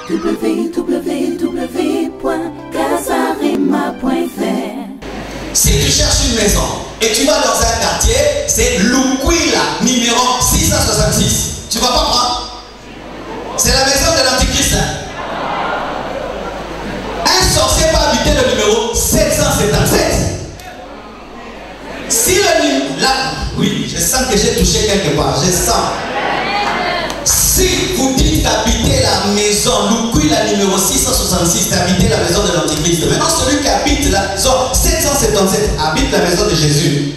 www.casarema.fr. Si tu cherches une maison et tu vas dans un quartier, c'est Lukwila, numéro 666. Tu vas pas prendre? C'est la maison de l'Antichrist. Un sorcier va habiter le numéro 777. Si le numéro... Là, oui, je sens que j'ai touché quelque part. Je sens. Si vous dites d'habiter la maison, Lukwila numéro 666, d'habiter la maison de l'Antichrist. Maintenant, celui qui habite la maison 777 habite la maison de Jésus.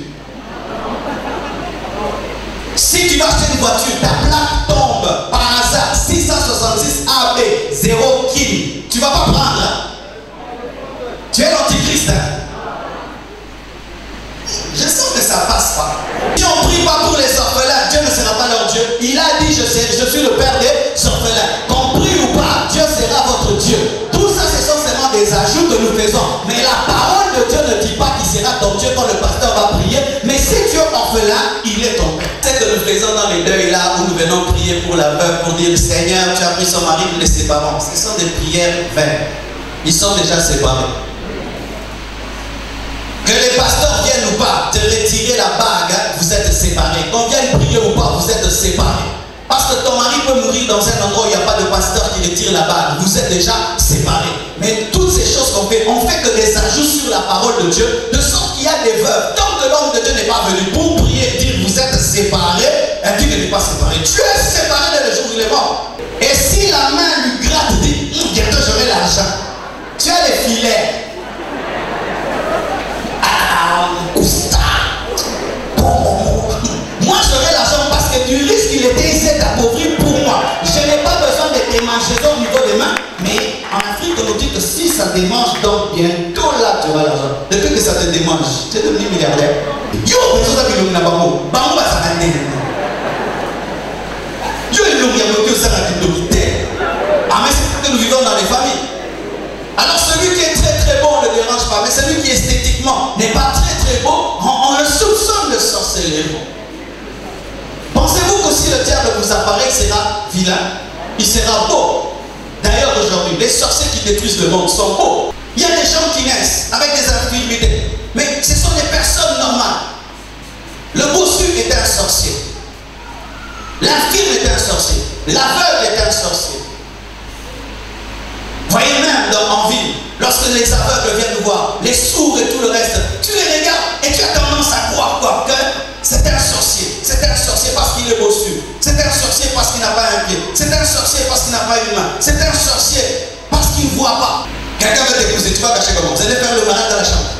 Si tu vas acheter une voiture, ta plaque tombe par hasard 666 AB 0 Kim, tu ne vas pas prendre. Tu es l'Antichrist. Je sens que ça passe pas. Si on ne prie pas pour les orphelins, Dieu ne sera pas leur Dieu. Il a dit, je suis le père des orphelins. Qu'on prie ou pas, Dieu sera votre Dieu. Tout ça, ce sont seulement des ajouts que nous faisons. Mais la parole de Dieu ne dit pas qu'il sera ton Dieu quand le pasteur va prier. Mais si tu es orphelin, il est ton père. C'est que nous faisons dans les deuils là où nous venons prier pour la veuve, pour dire Seigneur, tu as pris son mari, nous les séparons. Ce sont des prières vaines. Ils sont déjà séparés. Que les pasteurs viennent ou pas te retirer la bague, vous êtes séparés. Qu'on vienne prier ou pas, vous êtes séparés. Parce que ton mari peut mourir dans un endroit où il n'y a pas de pasteur qui retire la bague. Vous êtes déjà séparés. Mais toutes ces choses qu'on fait, on fait que des ajouts sur la parole de Dieu, de sorte qu'il y a des veuves. Tant que l'homme de Dieu n'est pas venu pour prier et dire vous êtes séparés, elle dit qu'elle n'est pas séparée. Tu es séparé dès le jour où il est mort. Et si la main lui gratte, dit bientôt j'aurai l'argent. Tu as les filets. Moi j'aurais l'argent parce que du risque il était ici d'appauvrir pour moi. Je n'ai pas besoin de démangeaisons au niveau des mains. Mais en Afrique on nous dit que si ça démange, donc bientôt là tu auras l'argent. Depuis que ça te démange, tu es devenu milliardaire. Yo, mais ça qui n'a pas bon. Bango va s'arrêter. Yo, il nous y a bloqué ça la dignité. Ah mais c'est parce que nous vivons dans les familles. Alors celui qui est très très beau ne le dérange pas, mais celui qui esthétiquement n'est pas très très beau, on le soupçonne de sorcellerie. Pensez-vous que si le diable vous apparaît, il sera vilain, il sera beau? D'ailleurs aujourd'hui, les sorciers qui détruisent le monde sont beaux. Il y a des gens qui naissent avec des infirmités, mais ce sont des personnes normales. Le bossu est un sorcier, l'infirme est un sorcier, l'aveugle est un sorcier. Voyez même en ville, lorsque les aveugles viennent nous voir, les sourds et tout le reste, tu les regardes et tu as tendance à croire quoi? Que c'est un sorcier. C'est un sorcier parce qu'il est bossu. C'est un sorcier parce qu'il n'a pas un pied. C'est un sorcier parce qu'il n'a pas une main. C'est un sorcier parce qu'il ne voit pas. Quelqu'un veut t'épouser, tu vas cacher comment? Vous allez faire le malade dans la chambre.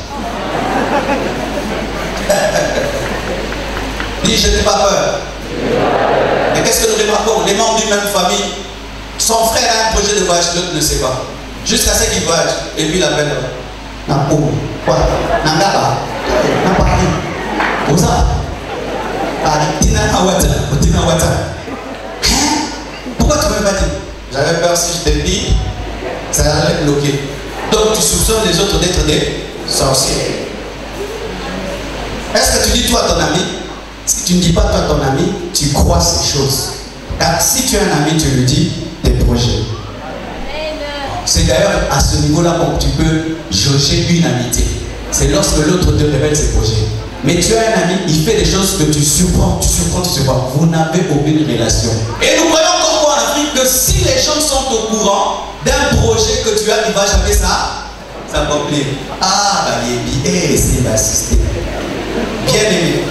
Dis, je n'ai pas peur. Et qu'est-ce que nous remarquons? Les membres d'une même famille, son frère a un projet de voyage, l'autre ne sait pas. Jusqu'à ce qu'il voyage. Et puis il appelle. Quoi? Pourquoi tu ne m'as pas dit? J'avais peur si je te dis, ça allait te bloquer. Donc tu soupçonnes les autres d'être des sorciers. Est-ce que tu dis toi à ton ami? Si tu ne dis pas toi à ton ami, tu crois ces choses. Car si tu as un ami, tu lui dis tes projets. C'est d'ailleurs à ce niveau-là que tu peux jauger une amitié. C'est lorsque l'autre te révèle ses projets. Mais tu as un ami, il fait des choses que tu surprends. Vous n'avez aucune relation. Et nous croyons encore en Afrique que si les gens sont au courant d'un projet que tu as, il va jamais ça s'accomplir. Ah, c'est l'assisté. Bien aimé,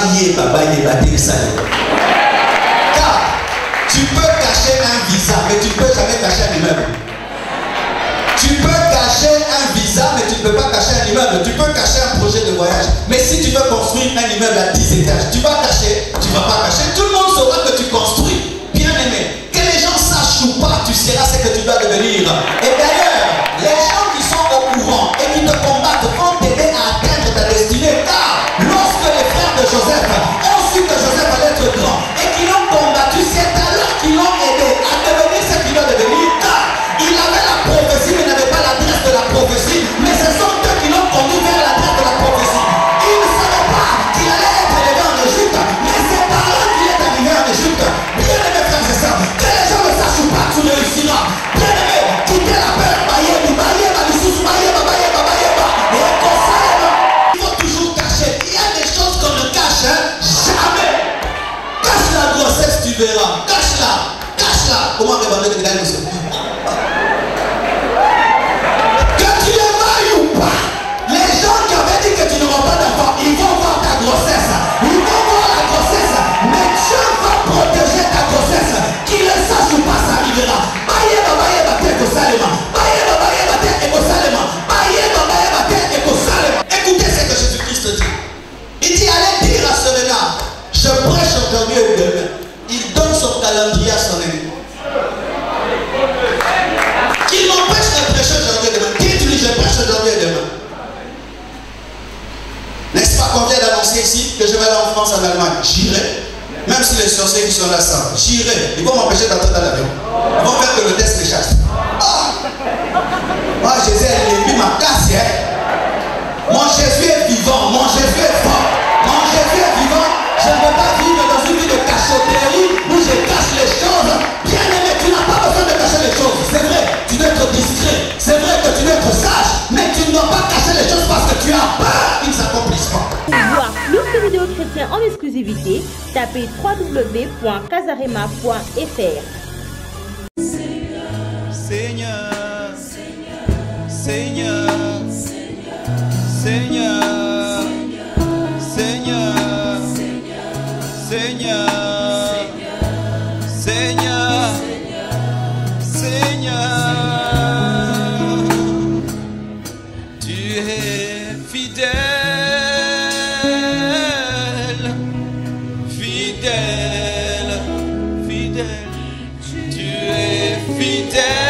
car tu peux cacher un visa, mais tu ne peux jamais cacher un immeuble. Tu peux cacher un visa, mais tu ne peux pas cacher un immeuble. Tu peux cacher un projet de voyage. Mais si tu veux construire un immeuble à 10 étages, tu vas cacher, tu ne vas pas cacher. Tout le monde saura que tu construis. Bien aimé, que les gens sachent ou pas, tu seras ce que tu dois devenir. Et d'ailleurs, les gens qui sont au courant et qui te combattent vont t'aider à atteindre ta destinée. Car lorsque les frères de Joseph ont su que Joseph allait être grand et qu'ils l'ont combattu, c'est alors qu'ils l'ont aidé à devenir ce qu'il doit devenir. Car il avait la prophétie, mais n'avait pas l'adresse de la prophétie. Mais ce sont eux qui l'ont conduit vers l'adresse de la prophétie. Il ne savait pas qu'il allait être élevé en Égypte, mais c'est par là qu'il est arrivé en Égypte. verras. Cache-la. Cache-la. Comment répondre que tu gagnes ça? Que tu les mailles ou pas, les gens qui avaient dit que tu n'auras pas d'enfant, ils vont voir ta grossesse. Ils vont voir la grossesse. Mais Dieu va protéger ta grossesse. Qu'il le sache ou pas, ça arrivera. Écoutez ce que Jésus-Christ dit. Il dit, allez dire à ce renard, je prêche aujourd'hui et demain. Il donne son calendrier à son ennemi. Qu'il m'empêche de prêcher aujourd'hui et demain. Dites-lui, je prêche aujourd'hui et demain. N'est-ce pas qu'on vient d'annoncer ici que je vais aller en France, en Allemagne? J'irai. Même si les sorciers qui sont là savent, j'irai. Ils vont m'empêcher d'entrer dans l'avion. Ils vont faire que le test les chasse. Ah! Moi, Jésus est l'ennemi, ma casse. Mon Jésus est vivant. Mon Jésus est fort. Mon Jésus est vivant. Je ne veux pas vivre dans une vie de cachotterie où je cache les choses. Bien aimé, tu n'as pas besoin de cacher les choses. C'est vrai, tu dois être discret. C'est vrai que tu dois être sage. Mais tu ne dois pas cacher les choses parce que tu as peur qu'ils ne s'accomplissent pas. Pour voir plus de vidéos chrétiennes en exclusivité, tapez www.casarema.fr. Seigneur, Seigneur, Seigneur, Seigneur, Seigneur, Seigneur, Seigneur, tu es fidèle, fidèle, fidèle, tu es fidèle.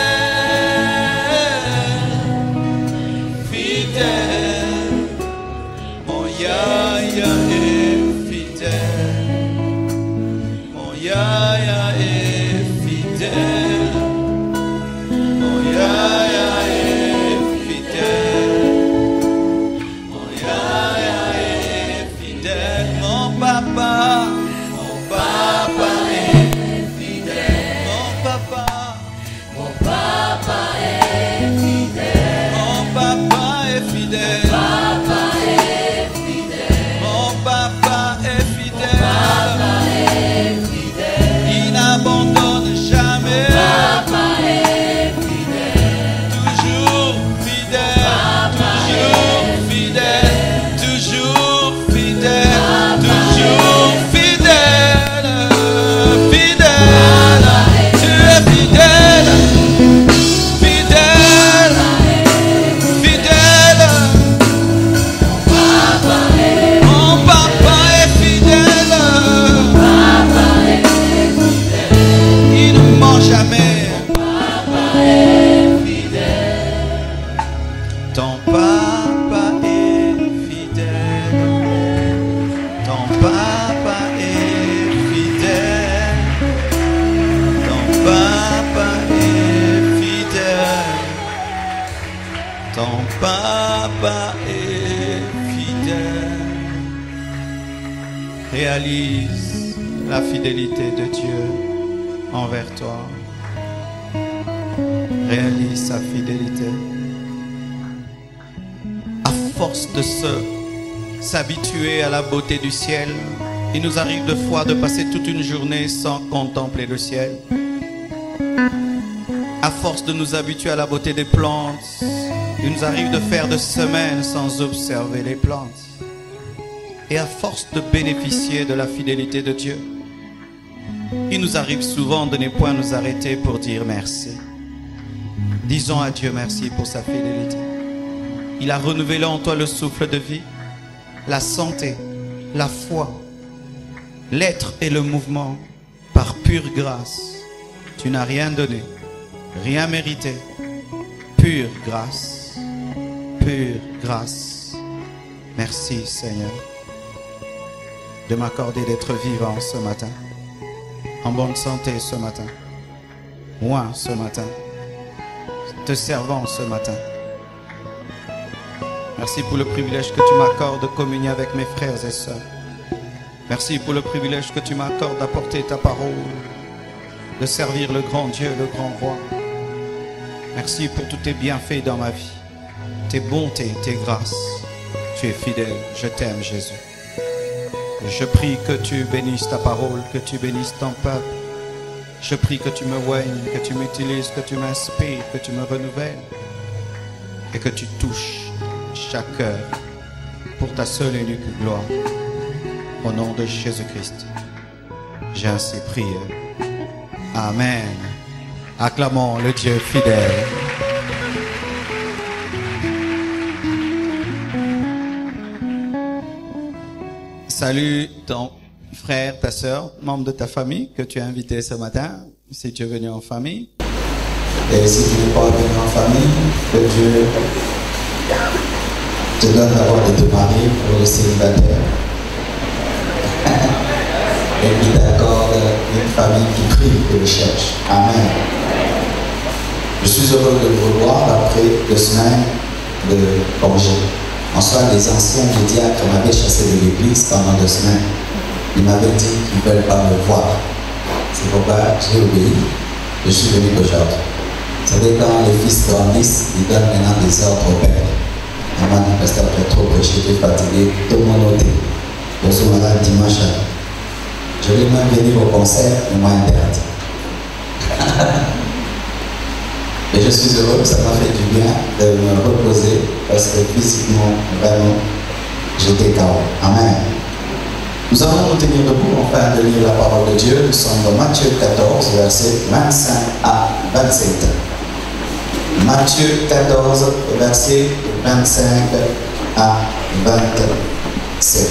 Réalise la fidélité de Dieu envers toi. Réalise sa fidélité. À force de s'habituer à la beauté du ciel, il nous arrive de fois de passer toute une journée sans contempler le ciel. À force de nous habituer à la beauté des plantes, il nous arrive de faire des semaines sans observer les plantes. Et à force de bénéficier de la fidélité de Dieu, il nous arrive souvent de ne point nous arrêter pour dire merci. Disons à Dieu merci pour sa fidélité. Il a renouvelé en toi le souffle de vie, la santé, la foi, l'être et le mouvement par pure grâce. Tu n'as rien donné, rien mérité. Pure grâce, pure grâce. Merci Seigneur de m'accorder d'être vivant ce matin, en bonne santé ce matin, moi ce matin, te servant ce matin. Merci pour le privilège que tu m'accordes de communier avec mes frères et sœurs. Merci pour le privilège que tu m'accordes d'apporter ta parole, de servir le grand Dieu, le grand roi. Merci pour tous tes bienfaits dans ma vie, tes bontés, tes grâces. Tu es fidèle, je t'aime Jésus. Je prie que tu bénisses ta parole, que tu bénisses ton peuple. Je prie que tu me oignes, que tu m'utilises, que tu m'inspires, que tu me renouvelles et que tu touches chaque cœur pour ta seule et unique gloire. Au nom de Jésus-Christ, j'ai ainsi prié. Amen. Acclamons le Dieu fidèle. Salut ton frère, ta soeur, membre de ta famille que tu as invité ce matin, si tu es venu en famille. Et si tu n'es pas venu en famille, que Dieu te donne d'abord de te marier pour les célibataires. Et qu'il t'accorde une famille qui prie et le cherche. Amen. Je suis heureux de vous revoir après 2 semaines de congé. En soi, les anciens du diacre m'avaient chassé de l'église pendant 2 semaines. Ils m'avaient dit qu'ils ne veulent pas me voir. C'est pourquoi j'ai obéi. Je suis venu aujourd'hui. Vous savez, quand les fils grandissent, ils donnent maintenant des ordres au père. On m'a dit, pasteur, tu as trop prêché, tu es fatigué, tout le monde noté. Pour ce moment-là, dimanche, je vais même venir au concert, ils m'ont interdit. Et je suis heureux, ça m'a fait du bien de me reposer parce que physiquement, vraiment, j'étais KO. Amen. Nous allons nous tenir debout afin de lire la parole de Dieu. Nous sommes dans Matthieu 14, versets 25 à 27. Matthieu 14, versets 25 à 27.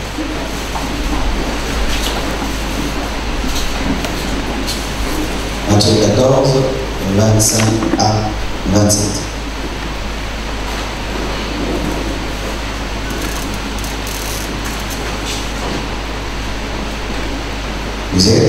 Matthieu 14, 25 à 27. Vous êtes?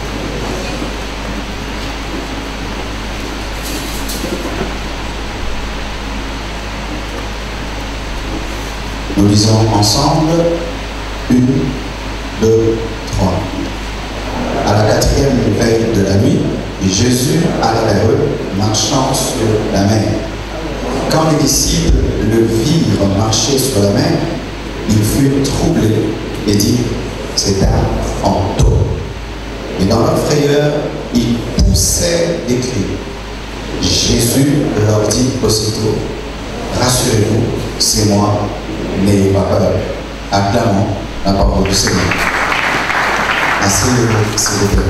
Nous lisons ensemble 1, 2, 3. À la 4e veille de la nuit, Jésus alla vers eux, marchant sur la mer. Quand les disciples le virent marcher sur la mer, ils furent troublés et dirent, c'est un fantôme. Et dans leur frayeur, ils poussaient des cris. Jésus leur dit aussitôt, rassurez-vous, c'est moi, n'ayez pas peur. Acclamons la parole du Seigneur. Asseyez-vous, s'il vous plaît.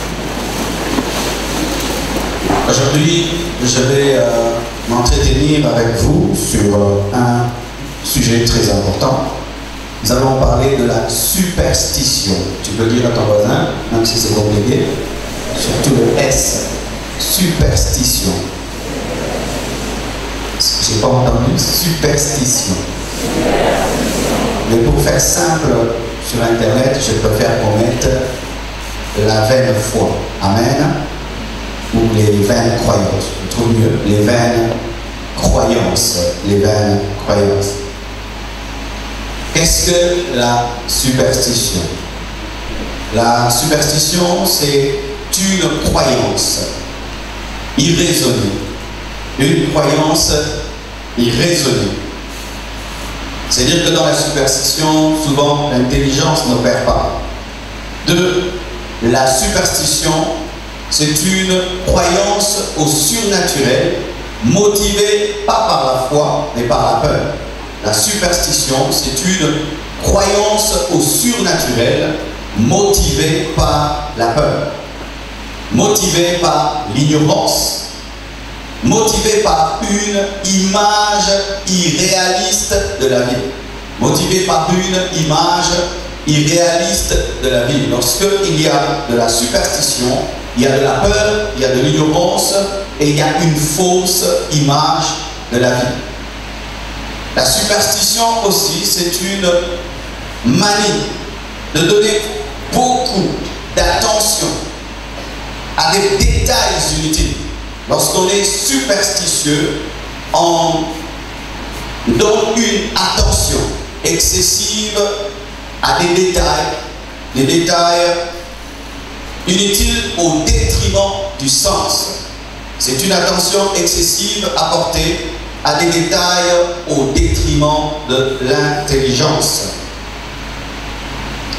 Aujourd'hui, je vais m'entretenir avec vous sur un sujet très important. Nous allons parler de la superstition. Tu peux dire à ton voisin, même si c'est compliqué, surtout le S, superstition. Je n'ai pas entendu superstition. Mais pour faire simple, sur Internet, je préfère qu'on mette la vaine foi. Amen. Ou les vaines croyances. Je trouve mieux. Les vaines croyances. Les vaines croyances. Qu'est-ce que la superstition? La superstition, c'est une croyance irraisonnée. Une croyance irraisonnée. C'est-à-dire que dans la superstition, souvent, l'intelligence n'opère pas. 2. La superstition, c'est une croyance au surnaturel, motivée pas par la foi, mais par la peur. La superstition, c'est une croyance au surnaturel, motivée par la peur, motivée par l'ignorance, motivée par une image irréaliste de la vie. Motivée par une image irréaliste de la vie. Lorsqu'il y a de la superstition, il y a de la peur, il y a de l'ignorance et il y a une fausse image de la vie. La superstition aussi, c'est une manie de donner beaucoup d'attention à des détails inutiles. Lorsqu'on est superstitieux, on donne une attention excessive à des détails inutiles au détriment du sens. C'est une attention excessive apportée à des détails au détriment de l'intelligence.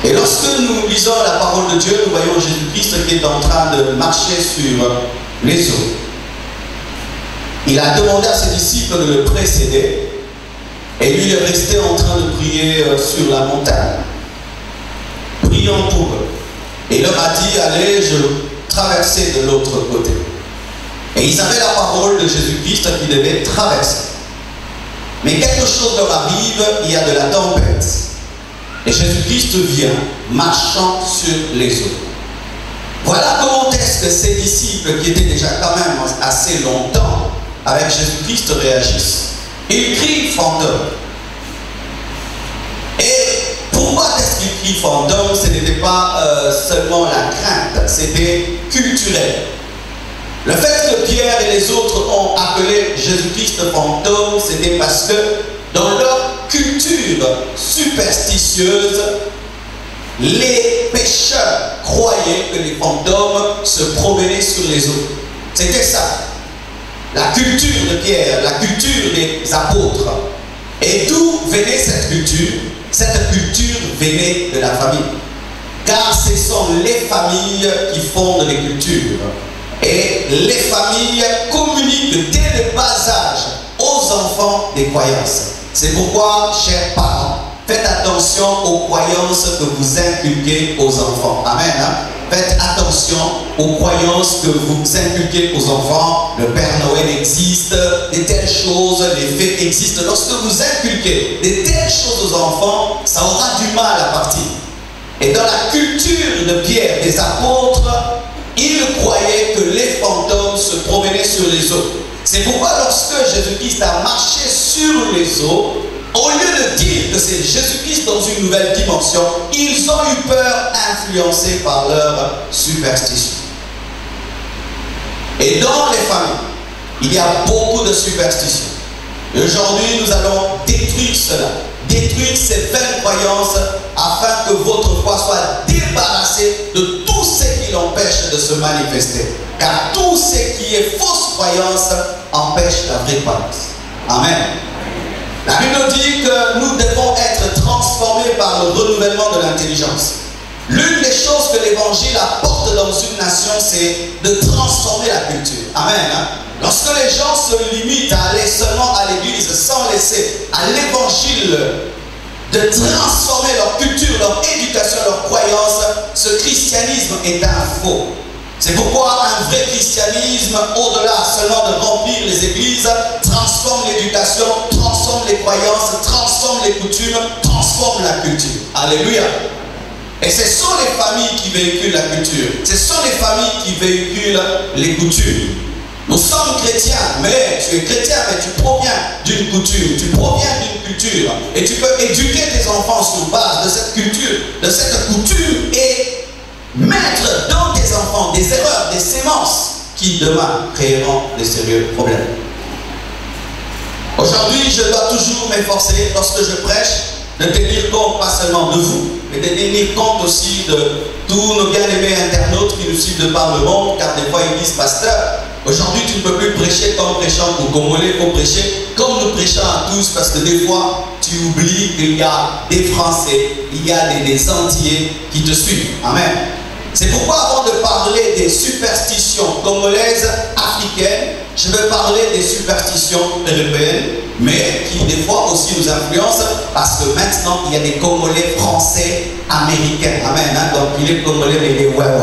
Et lorsque nous lisons la parole de Dieu, nous voyons Jésus-Christ qui est en train de marcher sur les eaux. Il a demandé à ses disciples de le précéder et lui il est resté en train de prier sur la montagne, priant pour eux. Et il leur a dit, allez, je traversais de l'autre côté. Et ils avaient la parole de Jésus-Christ qui devait traverser. Mais quelque chose leur arrive, il y a de la tempête. Et Jésus-Christ vient marchant sur les eaux. Voilà comment est-ce que ces disciples qui étaient déjà quand même assez longtemps avec Jésus-Christ réagissent. Ils crient fantôme. Et pourquoi est-ce qu'ils crient fantôme? Ce n'était pas seulement la crainte, c'était culturel. Le fait que Pierre et les autres ont appelé Jésus-Christ fantôme, c'était parce que dans leur culture superstitieuse, les pécheurs croyaient que les fantômes se promenaient sur les eaux. C'était ça. La culture de Pierre, la culture des apôtres. Et d'où venait cette culture? Cette culture venait de la famille. Car ce sont les familles qui fondent les cultures. Et les familles communiquent dès le bas âge aux enfants des croyances. C'est pourquoi, chers parents, faites attention aux croyances que vous inculquez aux enfants. Amen. Hein? Faites attention aux croyances que vous inculquez aux enfants. Le Père Noël existe, de telles choses, les faits existent. Lorsque vous inculquez de telles choses aux enfants, ça aura du mal à partir. Et dans la culture de Pierre, des apôtres, ils croyaient que les fantômes se promenaient sur les eaux. C'est pourquoi lorsque Jésus-Christ a marché sur les eaux, au lieu de dire que c'est Jésus-Christ dans une nouvelle dimension, ils ont eu peur, influencés par leur superstition. Et dans les familles, il y a beaucoup de superstitions. Et aujourd'hui, nous allons détruire cela, détruire ces vaines croyances afin que votre foi soit débarrassée de tout ce qui l'empêche de se manifester. Car tout ce qui est fausse croyance empêche la vraie croyance. Amen. La Bible dit que nous devons être transformés par le renouvellement de l'intelligence. L'une des choses que l'évangile apporte dans une nation, c'est de transformer la culture. Amen. Hein? Lorsque les gens se limitent à aller seulement à l'église sans laisser à l'évangile de transformer leur culture, leur éducation, leur croyance, ce christianisme est un faux. C'est pourquoi un vrai christianisme, au-delà seulement de remplir les églises, transforme l'éducation, transforme les croyances, transforme les coutumes, transforme la culture. Alléluia. Et ce sont les familles qui véhiculent la culture. Ce sont les familles qui véhiculent les coutumes. Nous sommes chrétiens, mais tu es chrétien, mais tu proviens d'une coutume, tu proviens d'une culture. Et tu peux éduquer tes enfants sur base de cette culture, de cette coutume, et mettre dans tes enfants des erreurs, des sémences qui demain créeront de sérieux problèmes. Aujourd'hui, je dois toujours m'efforcer, lorsque je prêche, de tenir compte pas seulement de vous, mais de tenir compte aussi de tous nos bien-aimés internautes qui nous suivent de par le monde, car des fois ils disent, pasteur, aujourd'hui tu ne peux plus prêcher comme prêchant pour Congolais, il faut prêcher comme nous prêchons à tous, parce que des fois tu oublies qu'il y a des Français, il y a des Antillais qui te suivent. Amen. C'est pourquoi avant de parler des superstitions congolaises, africaines, je vais parler des superstitions européennes, mais qui des fois aussi nous influencent, parce que maintenant il y a des Congolais français américains. Amen. Hein? Donc il est Congolais, mais il est ouais.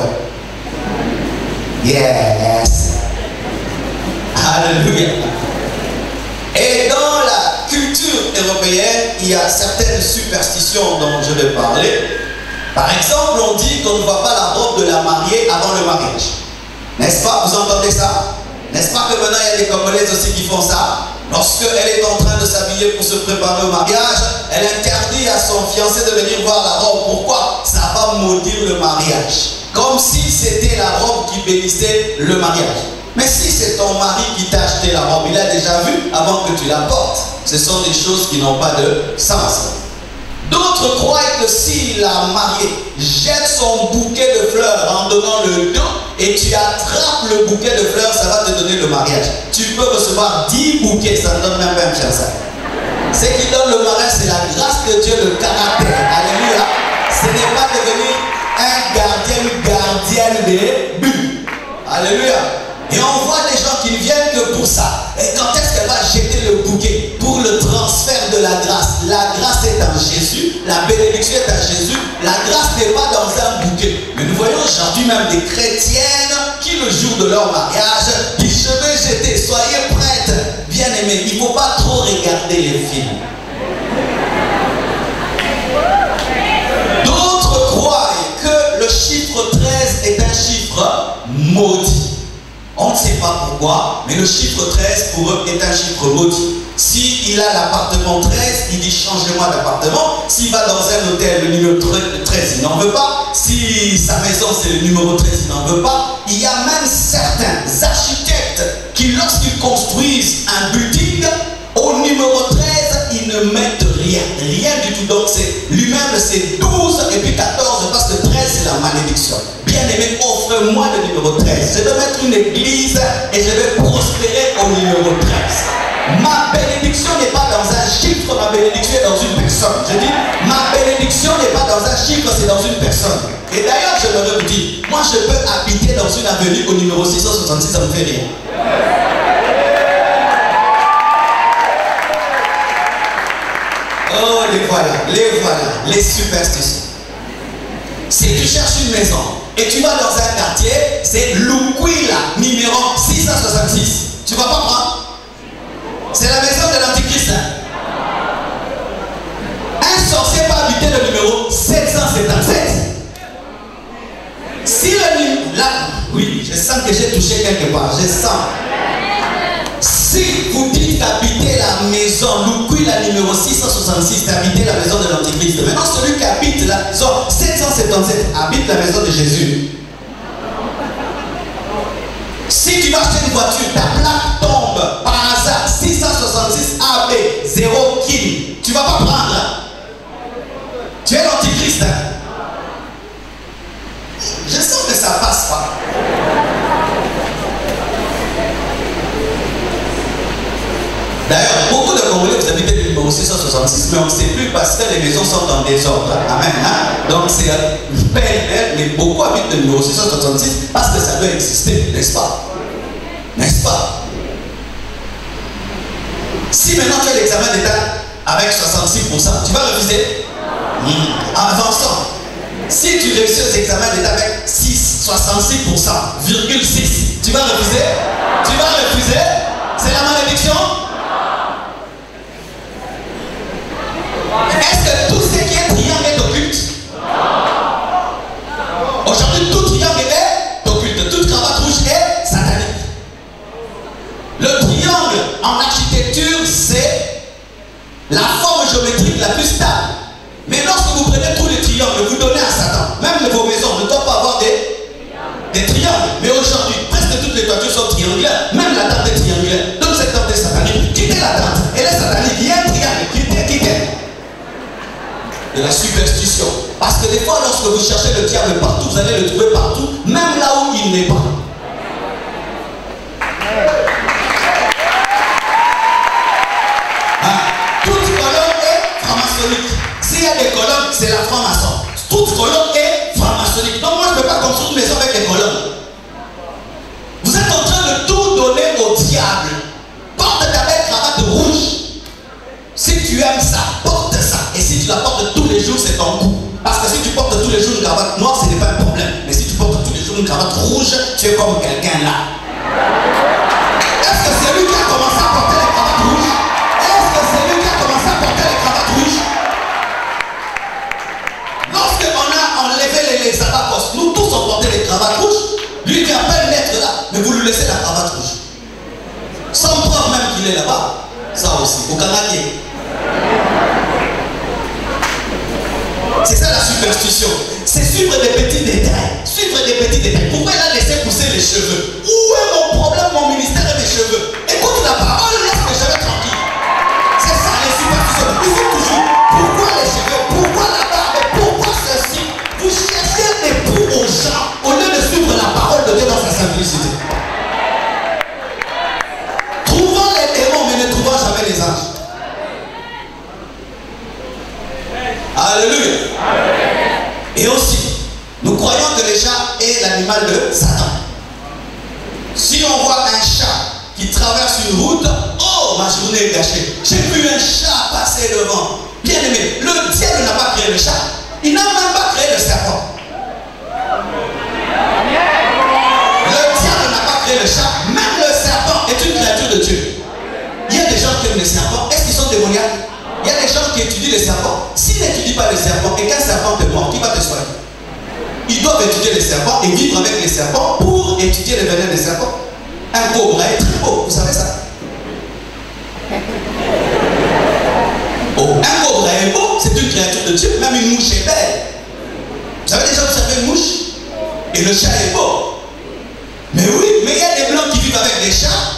Yes. Alléluia. Et dans la culture européenne, il y a certaines superstitions dont je vais parler. Par exemple, on dit qu'on ne voit pas la robe de la mariée avant le mariage. N'est-ce pas? Vous entendez ça? N'est-ce pas que maintenant il y a des Congolaises aussi qui font ça? Lorsqu'elle est en train de s'habiller pour se préparer au mariage, elle interdit à son fiancé de venir voir la robe. Pourquoi? Ça va maudire le mariage. Comme si c'était la robe qui bénissait le mariage. Mais si c'est ton mari qui t'a acheté la robe, il a déjà vu avant que tu la portes. Ce sont des choses qui n'ont pas de sens. D'autres croient que si la mariée jette son bouquet de fleurs en donnant le don et tu attrapes le bouquet de fleurs, ça va te donner le mariage. Tu peux recevoir 10 bouquets, ça ne donne même pas un fiançailles. Ce qui donne le mariage, c'est la grâce de Dieu, le caractère. Alléluia. Ce n'est pas devenir un gardien ou gardienne des buts. Alléluia. Et on voit des gens qui ne viennent que pour ça. Et quand est-ce qu'elle va jeter le bouquet? Pour le transfert de la grâce. La grâce est en Jésus. La bénédiction est en Jésus. La grâce n'est pas dans un bouquet. Mais nous voyons aujourd'hui même des chrétiennes qui, le jour de leur mariage, disent: je vais jeter, soyez prêtes. Bien aimés, il ne faut pas trop regarder les films. D'autres croient que le chiffre 13 est un chiffre maudit. On ne sait pas pourquoi, mais le chiffre 13 pour eux est un chiffre maudit. S'il a l'appartement 13, il dit: changez-moi d'appartement. S'il va dans un hôtel, le numéro 13, il n'en veut pas. Si sa maison c'est le numéro 13, il n'en veut pas. Il y a même certains architectes qui, lorsqu'ils construisent un building, au numéro 13, ils ne mettent rien. Rien du tout. Donc l'immeuble c'est 12 et puis 14 parce que 13 c'est la malédiction. Bien aimé, offre-moi le numéro 13. Je vais mettre une église et je vais prospérer au numéro 13. Ma bénédiction n'est pas dans un chiffre, ma bénédiction est dans une personne. Je dis, ma bénédiction n'est pas dans un chiffre, c'est dans une personne. Et d'ailleurs, je me redis, moi je peux habiter dans une avenue au numéro 666, ça ne me fait rien. Oh, les voilà, les superstitions. Si tu cherches une maison et tu vas dans un quartier, c'est Luquila, numéro 666. Tu vas pas prendre? C'est la maison de l'Antichrist. Un sorcier peut habiter le numéro 777. Si là, oui, je sens que j'ai touché quelque part, je sens. Si vous dites d'habiter la maison, Luquila numéro 666, d'habiter la maison de l'Antichrist. Maintenant, celui qui habite la maison 777 habite la maison de Jésus. Si tu vas acheter une voiture, ta plaque tombe par hasard 666 AB 0 Kim, tu ne vas pas prendre. Tu es l'Antichrist. Je sens que ça passe pas. D'ailleurs, beaucoup de Congolais, vous habitez le numéro 666, mais on ne sait plus parce que les maisons sont en désordre. Amen. Hein? Donc c'est peine, mais beaucoup habitent le numéro 666 parce que ça doit exister, n'est-ce pas? N'est-ce pas? Si maintenant tu fais l'examen d'état avec 66%, tu vas refuser? En avançant. Si tu réussis aux examens d'état avec 66%, virgule 6, tu vas refuser? Tu vas refuser? C'est la malédiction? Est-ce que tout ce qui est triangle est occulte? Aujourd'hui, tout triangle est occulte. Toute cravate rouge est satanique. Le triangle en architecture, c'est la forme géométrique la plus stable. Mais lorsque vous prenez tous les triangles, vous donnez à Satan. Même vos maisons ne doivent pas avoir des triangles. Mais aujourd'hui, presque toutes les toitures sont triangulaires. Même la tente est triangulaire. Donc cette tente est satanique. Quittez la tente. Elle est satanique. Il y a un triangle. Quittez. De la superstition. Parce que des fois, lorsque vous cherchez le diable partout, vous allez le trouver partout, même là où il n'est pas. Hein? Toute colonne est franc-maçonnique. S'il y a des colonnes, c'est la franc-maçon. Toute colonne est franc-maçonnique. Donc moi, je ne peux pas construire une maison avec des colonnes. Vous êtes en train de tout donner au diable. Porte ta belle cravate rouge. Si tu aimes ça, porte ça. Et si tu la portes tous les jours, c'est ton coup. Parce que si tu portes tous les jours une cravate noire, ce n'est pas un problème. Mais si tu portes tous les jours une cravate rouge, tu es comme quelqu'un là. Est-ce que c'est lui qui a commencé à porter les cravates rouges? Est-ce que c'est lui qui a commencé à porter les cravates rouges? Lorsqu'on a enlevé les abacos, nous tous on portait les cravates rouges. Lui qui a pas une lettre là, mais vous lui laissez la cravate rouge. Sans preuve même qu'il est là-bas. Ça aussi, au Canadien. C'est ça la superstition. C'est suivre des petits détails. Suivre des petits détails. Pourquoi il a laissé pousser les cheveux? Où est mon problème, mon ministère et mes cheveux? Écoute la parole, laisse-moi jamais tranquille. C'est ça les superstitions. Ils sont toujours. Pourquoi les cheveux? Pourquoi la barbe? Pourquoi ceci? Vous cherchez des poux aux gens au lieu de suivre la parole de Dieu dans sa simplicité. Trouvons les démons, mais ne trouvons jamais les anges. Alléluia. traverse une route, oh, ma journée est gâchée. J'ai vu un chat passer devant. Bien aimé, le diable n'a pas créé le chat. Il n'a même pas créé le serpent. Le diable n'a pas créé le chat. Même le serpent est une créature de Dieu. Il y a des gens qui aiment les serpents. Est-ce qu'ils sont démoniaques? Il y a des gens qui étudient les serpents. S'ils n'étudient pas les serpents et qu'un serpent te mord, qui va te soigner? Ils doivent étudier les serpents et vivre avec les serpents pour étudier les venins des serpents. Un cobra est très beau, vous savez ça? Oh, un cobra est beau, c'est une créature de Dieu. Même une mouche est belle. Vous avez déjà observé une mouche? Et le chat est beau. Mais oui, mais il y a des blancs qui vivent avec des chats.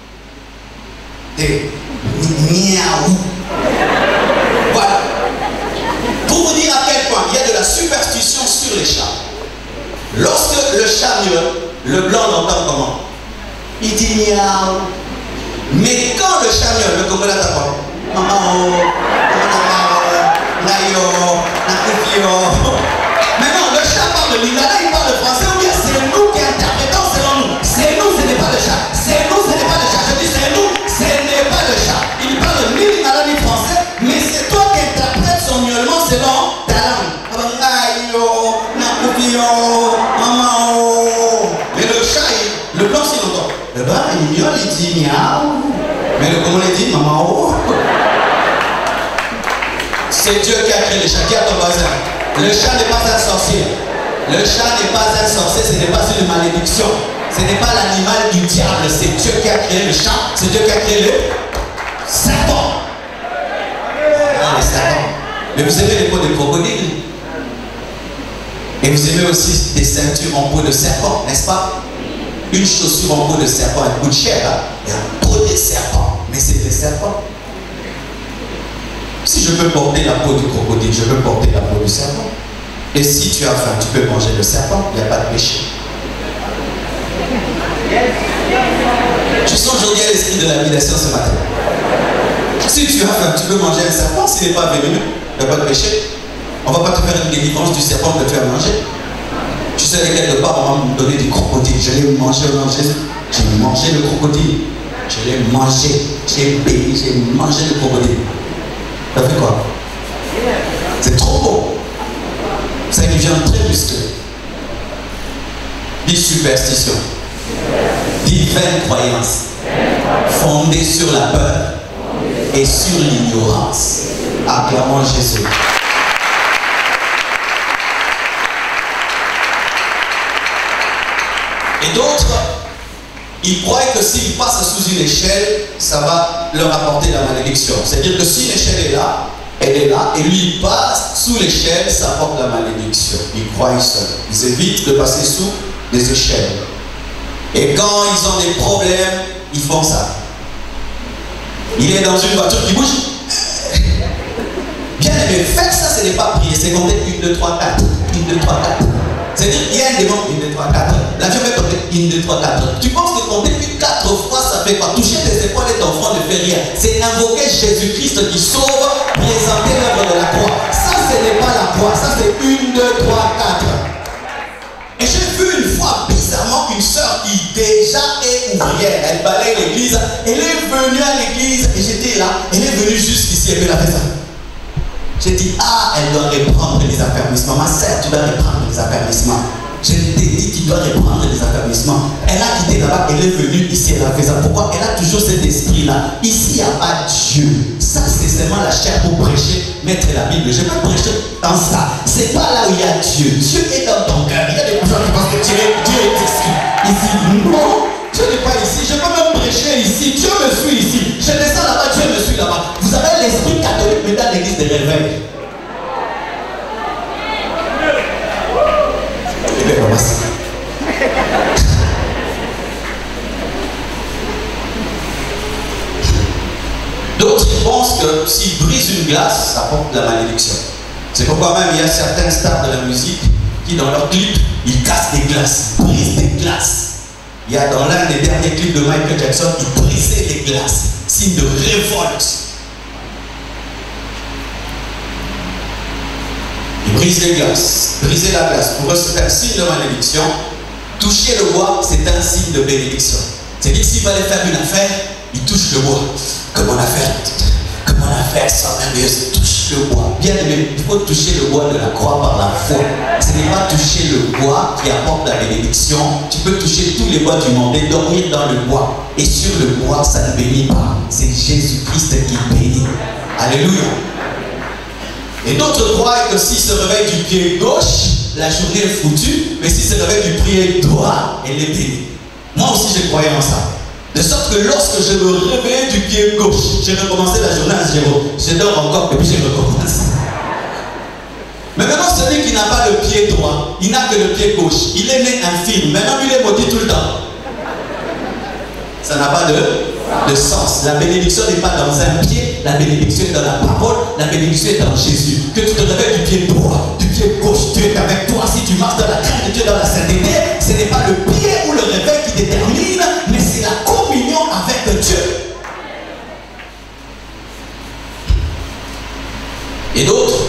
Des miaou. Voilà. Pour vous dire à quel point il y a de la superstition sur les chats. Lorsque le chat miaule, le blanc l'entend comment? Il dit miaou. Mais quand le chat miaule, le Congolais t'apprend. Mais non, le chat parle de lingala, il parle de français, ou bien c'est nous qui interprétons selon nous. C'est nous, ce n'est pas le chat. C'est nous, ce n'est pas le chat. Je dis c'est nous, ce n'est pas le chat. Il parle ni lingala ni français, mais c'est toi qui interprètes son miaulement selon ta langue. Mais le chat, le blanc s'il entend. Le blanc, il miaule, il dit miaou. Mais le Congolais dit maman. C'est Dieu qui a créé le chat. Qui a ton voisin? Le chat n'est pas un sorcier. Le chat n'est pas un sorcier. Ce n'est pas une malédiction. Ce n'est pas l'animal du diable. C'est Dieu qui a créé le chat. C'est Dieu qui a créé le serpent. Ah, les serpents. Mais vous aimez les peaux de crocodile. Et vous aimez aussi des ceintures en peau de serpent, n'est-ce pas? Une chaussure en peau de serpent, elle coûte cher. Hein? Et un peau de serpent. Mais c'est des serpents. Si je peux porter la peau du crocodile, je peux porter la peau du serpent. Et si tu as faim, tu peux manger le serpent, il n'y a pas de péché. Je sens aujourd'hui l'esprit de l'habitation ce matin. Si tu as faim, tu peux manger un serpent, s'il n'est pas vénéneux, il n'y a pas de péché. On ne va pas te faire une délivrance du serpent pour te faire manger. Tu sais lesquels de part, on va me donner du crocodile. Je l'ai mangé au nom de Jésus. J'ai mangé le crocodile. Je l'ai mangé. J'ai béni, j'ai mangé le crocodile. Ça fait quoi? C'est trop beau. Ça qui vient très musclé. Dis superstition. Dis vaine croyance. Fondée sur la peur et sur l'ignorance. Acclamons Jésus. Et d'autres, ils croient que s'ils passent sous une échelle, ça va leur apporter la malédiction. C'est-à-dire que si l'échelle est là, elle est là, et lui il passe sous l'échelle, ça apporte la malédiction. Ils croient ça. Ils évitent de passer sous des échelles. Et quand ils ont des problèmes, ils font ça. Il est dans une voiture qui bouge. Bien aimé, faire ça, ce n'est pas prier, c'est compter 1, 2, 3, 4. 1, 2, 3, 4. C'est-à-dire qu'il y a un démon, 1, 2, 3, 4. L'avion va compter 1, 2, 3, 4. Tu penses que compter 4 fois, ça fait quoi? Toucher tes épaules et ton front ne fait rien. C'est invoquer Jésus-Christ qui sauve, présenter l'œuvre de la croix. Ça, ce n'est pas la croix, ça c'est 1, 2, 3, 4. Et j'ai vu une fois, bizarrement, une sœur qui déjà est ouvrière. Elle balaye l'église. Elle est venue à l'église et j'étais là. Elle est venue jusqu'ici et elle a fait ça. J'ai dit, ah, elle doit reprendre les affermissements. Ma sœur, tu dois reprendre les affermissements. Je t'ai dit, tu dois reprendre les affermissements. Elle a quitté là-bas, elle est venue ici, elle a fait ça. Pourquoi? Elle a toujours cet esprit-là. Ici, il n'y a pas Dieu. Ça, c'est seulement la chair pour prêcher, mettre la Bible. Je peux prêcher dans ça. C'est pas là où il y a Dieu. Dieu est dans ton cœur. Il y a des gens qui pensent que Dieu est ici. Ici, non. Dieu n'est pas ici. Je peux même prêcher ici. Dieu me suit ici. Je descends là-bas, Dieu me suit là-bas. Vous avez l'esprit catholique, mais dans l'église des réveils. D'autres pensent que s'ils brisent une glace, ça porte la malédiction. C'est pourquoi même il y a certains stars de la musique qui dans leurs clips, ils cassent des glaces, brisent des glaces. Il y a dans l'un des derniers clips de Michael Jackson, il brisait des glaces, signe de révolte. Il brise les glaces, briser la glace. Pour eux, c'est un signe de malédiction. Toucher le bois, c'est un signe de bénédiction. C'est-à-dire que s'il fallait faire une affaire, il touche le bois. Comment on a fait ça, merveilleuse, touche le bois. Bien aimé, il faut toucher le bois de la croix par la foi. Ce n'est pas toucher le bois qui apporte la bénédiction. Tu peux toucher tous les bois du monde et dormir dans le bois. Et sur le bois, ça ne bénit pas. C'est Jésus-Christ qui bénit. Alléluia. Et d'autres croient que s'ils se réveillent du pied gauche, la journée est foutue. Mais s'ils se réveillent du pied droit, elle est bénie. Moi aussi, je croyais en ça. De sorte que lorsque je me réveillais du pied gauche, j'ai recommencé la journée à 0. Je dors encore et puis je recommence. Mais maintenant, celui qui n'a pas le pied droit, il n'a que le pied gauche. Il est né infirme. Maintenant, il est maudit tout le temps. Ça n'a pas de sens. La bénédiction n'est pas dans un pied. La bénédiction est dans la parole. La bénédiction est dans Jésus. Que tu te réveilles du pied droit, du pied gauche, Dieu est avec toi. Si tu marches dans la crainte de Dieu, dans la sainteté, ce n'est pas le pied ou le réveil qui détermine, mais c'est la communion avec Dieu. Et d'autres,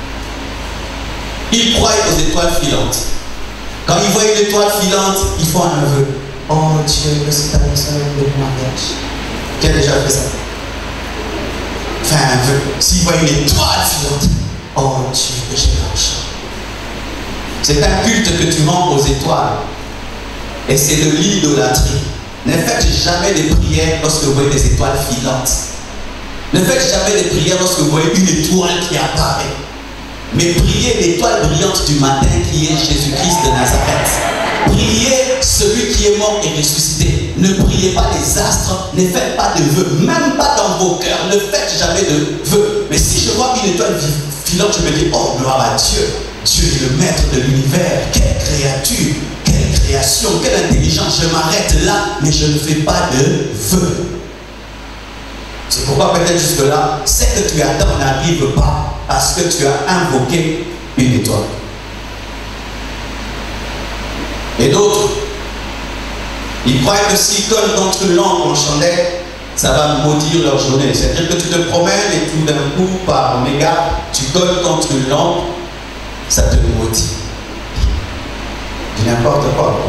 ils croient aux étoiles filantes. Quand ils voient une étoile filante, ils font un vœu. Oh Dieu, que c'est ta personne de mariage. Qui a déjà fait ça? Fais un vœu. S'ils voient une étoile filante, oh Dieu, que j'ai l'argent. C'est un culte que tu rends aux étoiles. Et c'est de l'idolâtrie. Ne faites jamais des prières lorsque vous voyez des étoiles filantes. Ne faites jamais des prières lorsque vous voyez une étoile qui apparaît. Mais priez l'étoile brillante du matin qui est Jésus-Christ de Nazareth. Priez celui qui est mort et ressuscité. Ne priez pas les astres, ne faites pas de vœux, même pas dans vos cœurs, ne faites jamais de vœux. Mais si je vois une étoile filante, je me dis, oh gloire à Dieu. Dieu est le maître de l'univers. Quelle créature, quelle création, quelle intelligence. Je m'arrête là, mais je ne fais pas de vœux. C'est pourquoi peut-être jusque-là, ce que tu attends n'arrive pas parce que tu as invoqué une étoile. Et d'autres, ils croient que s'ils collent contre une lampe en chandelle, ça va maudire leur journée. C'est-à-dire que tu te promènes et tout d'un coup, par méga, tu colles contre une lampe, ça te maudit. N'importe quoi.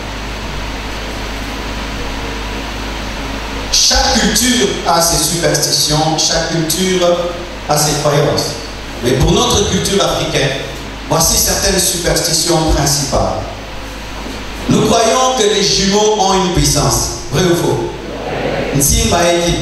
Chaque culture a ses superstitions, chaque culture a ses croyances. Mais pour notre culture africaine, voici certaines superstitions principales. Nous croyons que les jumeaux ont une puissance. Vrai ou faux? Nsimba eki.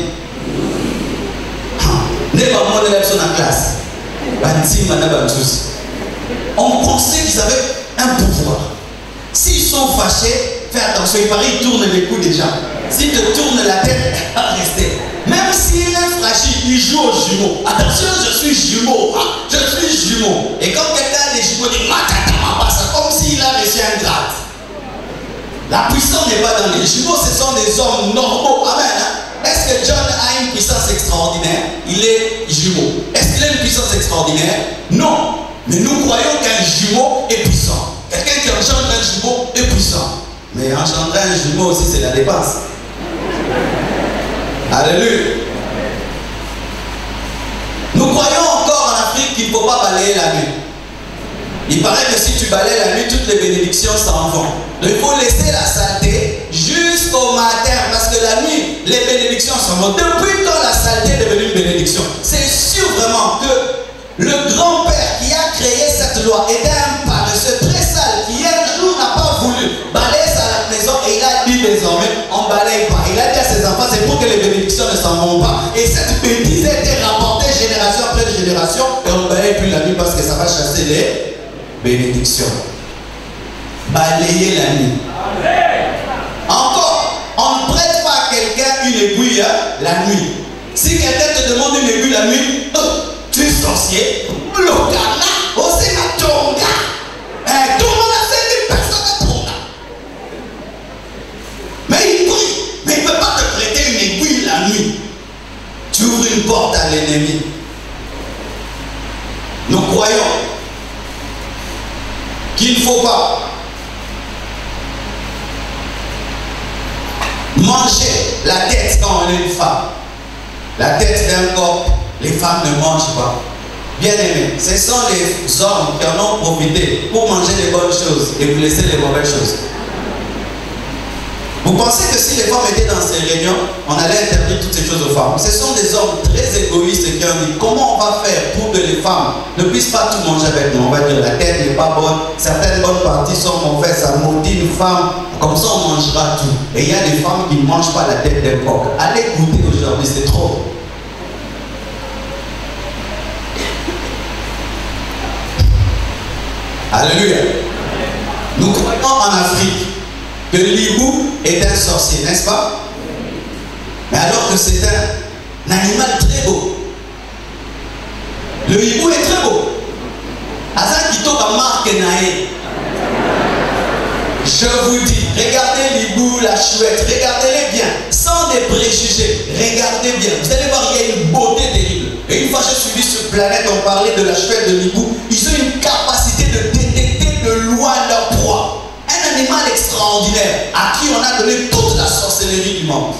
Ne pas moi de l'absence en classe. Nsimba n'a pas tous. On pensait qu'ils avaient un pouvoir. S'ils sont fâchés, fais attention, il paraît qu'ils tournent les coups déjà. S'ils te tournent la tête, restez. Même s'il est fragile, il joue aux jumeaux. Attention, je suis jumeau. Je suis jumeau. Et quand quelqu'un a des jumeaux, il dit c'est comme s'il a reçu un grade. La puissance n'est pas dans les jumeaux, ce sont des hommes normaux. Amen. Est-ce que John a une puissance extraordinaire? Il est jumeau. Est-ce qu'il a une puissance extraordinaire? Non. Mais nous croyons qu'un jumeau est puissant. Quelqu'un qui engendre un jumeau est puissant. Mais engendrer un jumeau aussi, c'est la dépense. Alléluia. Nous croyons encore en Afrique qu'il ne faut pas balayer la nuit. Il paraît que si tu balayes la nuit, toutes les bénédictions s'en vont. Donc il faut laisser la saleté jusqu'au matin. Parce que la nuit, les bénédictions s'en vont. Depuis quand la saleté est devenue une bénédiction? C'est sûr vraiment que le grand-père qui a créé cette loi était un paresseux très sale qui un jour n'a pas voulu balayer sa maison et il a dit désormais on balaye pas. Il a dit à ses enfants c'est pour que les bénédictions ne s'en vont pas. Et cette bêtise a été rapportée génération après génération et on ne balaye plus la nuit parce que ça va chasser les bénédictions. Balayer la nuit. Encore, on ne prête pas à quelqu'un une aiguille la nuit. Si quelqu'un te demande une aiguille la nuit, tu es sorcier, blocana, aussi la tonga. Tout le monde a fait 1000 personnes à tonga. Mais il prie, mais il ne peut pas te prêter une aiguille la nuit. Tu ouvres une porte à l'ennemi. Nous croyons qu'il ne faut pas manger la tête quand on est une femme. La tête d'un corps, les femmes ne mangent pas. Bien aimés, ce sont les hommes qui en ont profité pour manger les bonnes choses et vous laisser les mauvaises choses. Vous pensez que si les femmes étaient dans ces réunions, on allait interdire toutes ces choses aux femmes? Ce sont des hommes très égoïstes qui ont dit comment on va faire pour que les femmes ne puissent pas tout manger avec nous. On va dire la tête n'est pas bonne, certaines bonnes parties sont mauvaises, ça maudit une femme, comme ça on mangera tout. Et il y a des femmes qui ne mangent pas la tête d'un coq. Allez goûter aujourd'hui, c'est trop. Alléluia. Nous croyons en Afrique que l'hibou est un sorcier, n'est-ce pas? Mais alors que c'est un animal très beau. Le hibou est très beau. Je vous dis, regardez l'hibou, la chouette, regardez-les bien, sans des préjugés, regardez bien. Vous allez voir, il y a une beauté terrible. Et une fois que je suis venu sur planète, on parlait de la chouette, de l'hibou. Ils ont une capacité de détecter de loin leur proie. Un animal extraordinaire à qui on a donné toute la sorcellerie du monde.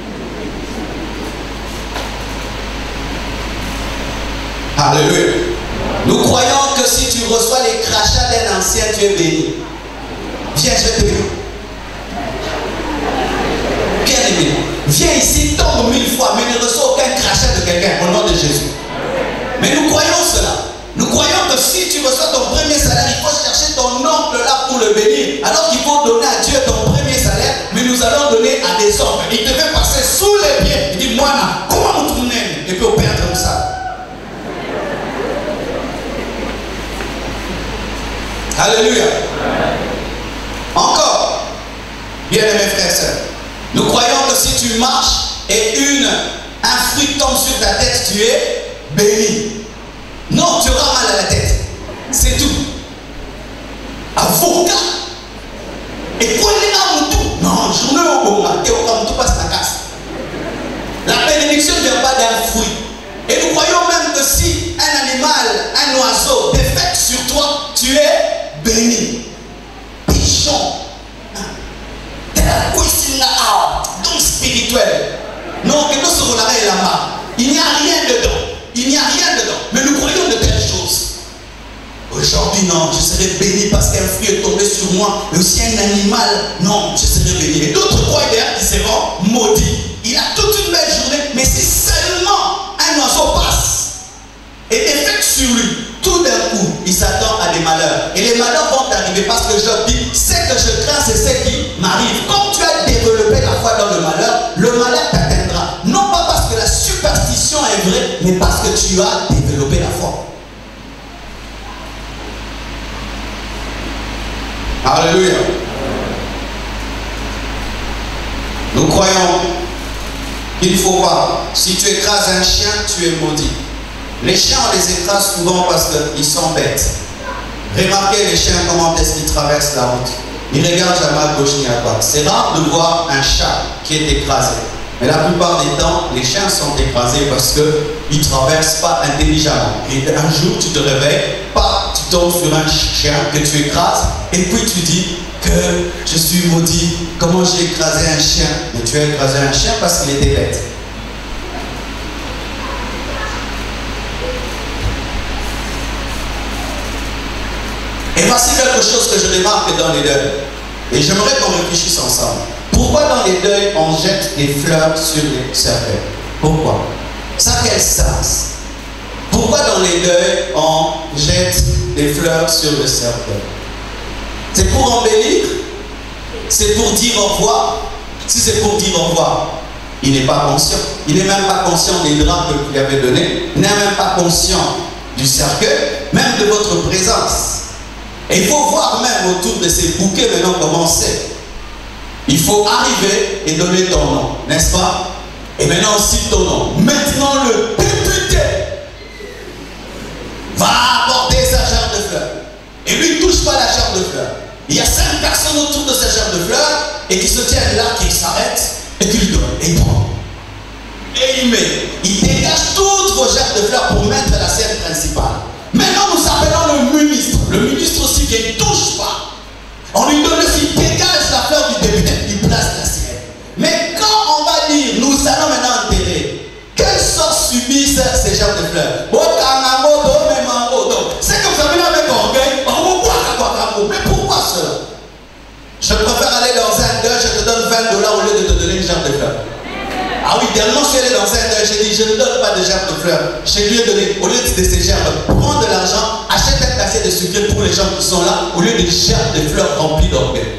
Alléluia. Nous croyons que si tu reçois les crachats d'un ancien, tu es béni. Viens, je vais te bénir. Bien aimé, viens ici, tombe 1000 fois, mais ne reçois aucun crachat de quelqu'un au nom de Jésus. Mais nous croyons cela. Nous croyons que si tu reçois ton premier salaire, il faut chercher ton oncle là pour le bénir. Alors qu'il faut donner à Dieu ton premier salaire, mais nous allons donner à des hommes. Il te fait passer sous les pieds. Il dit, moi, comment vous tournez? Et puis on perd comme ça. Alléluia. Encore, bien aimés frères et sœurs, nous croyons que si tu marches et un fruit tombe sur ta tête, tu es béni. Non, tu auras mal à la tête. C'est tout. Avocat. Et quoi les gens tout? Non, je ne veux pas tout passe la casse. La bénédiction ne vient pas d'un fruit. Et nous croyons même que si un animal, un oiseau défecte sur toi, tu es béni. Pigeon. Donc spirituel. Non, que nous serons là et là-bas. Il n'y a rien dedans. Il n'y a rien dedans. Mais nous croyons de telles choses. Aujourd'hui, non, je serai béni parce qu'un fruit est tombé sur moi. Mais aussi un animal, non, je serai béni. Et d'autres croient d'ailleurs qu'ils seront maudits. Il a toute une belle journée, mais si seulement un oiseau passe et défecte sur lui, tout d'un coup, il s'attend à des malheurs. Et les malheurs vont arriver parce que Job dit, ce que je crains, c'est ce qui m'arrive. Comme tu as développé la foi dans le malheur t'atteindra. Non pas parce que la superstition est vraie, mais parce que tu as développé la foi. Alléluia. Nous croyons qu'il ne faut pas. Si tu écrases un chien, tu es maudit. Les chiens, on les écrase souvent parce qu'ils sont bêtes. Remarquez les chiens, comment est-ce qu'ils traversent la route. Ils regardent jamais à gauche ni à droite. C'est rare de voir un chat qui est écrasé. Mais la plupart des temps, les chiens sont écrasés parce qu'ils ne traversent pas intelligemment. Et un jour, tu te réveilles, tu tombes sur un chien que tu écrases, et puis tu dis que je suis maudit. Comment j'ai écrasé un chien? Mais tu as écrasé un chien parce qu'il était bête. Et voici quelque chose que je remarque dans les deuils. Et j'aimerais qu'on réfléchisse ensemble. Pourquoi dans les deuils, on jette des fleurs sur les cercueils? Pourquoi? Ça a quel sens? Pourquoi dans les deuils, on jette des fleurs sur le cercueil? C'est pour embellir? C'est pour dire au revoir? Si c'est pour dire au revoir, il n'est pas conscient. Il n'est même pas conscient des draps que vous lui avez donnés. Il n'est même pas conscient du cercueil, même de votre présence. Et il faut voir même autour de ces bouquets maintenant comment c'est. Il faut arriver et donner ton nom, n'est-ce pas? Et maintenant aussi ton nom. Maintenant le député va apporter sa gerbe de fleurs. Et lui ne touche pas la gerbe de fleurs. Il y a 5 personnes autour de sa gerbe de fleurs et qui se tiennent là, qui s'arrêtent et qui lui donnent. Et il prend. Et il met. Il dégage toutes vos gerbes de fleurs pour mettre la scène principale. Maintenant nous appelons le ministre. Le ministre aussi qui ne touche pas. On lui donne aussi, dégage la fleur du député, il place la sienne. Mais quand on va dire, nous allons maintenant enterrer, quelle sorte subissent ces gerbes de fleurs? C'est que vous avez là avec orgueil. Mais pourquoi cela? Je préfère aller dans un deuil, je te donne $20 gerbe de fleurs. Ah oui, dernièrement, je suis allé dans un deuil, j'ai dit, je ne donne pas de gerbes de fleurs. Je lui ai donné, au lieu de ces gerbes, prends de l'argent, achète un casier de sucre pour les gens qui sont là, au lieu de gerbes de fleurs remplies d'orgueil.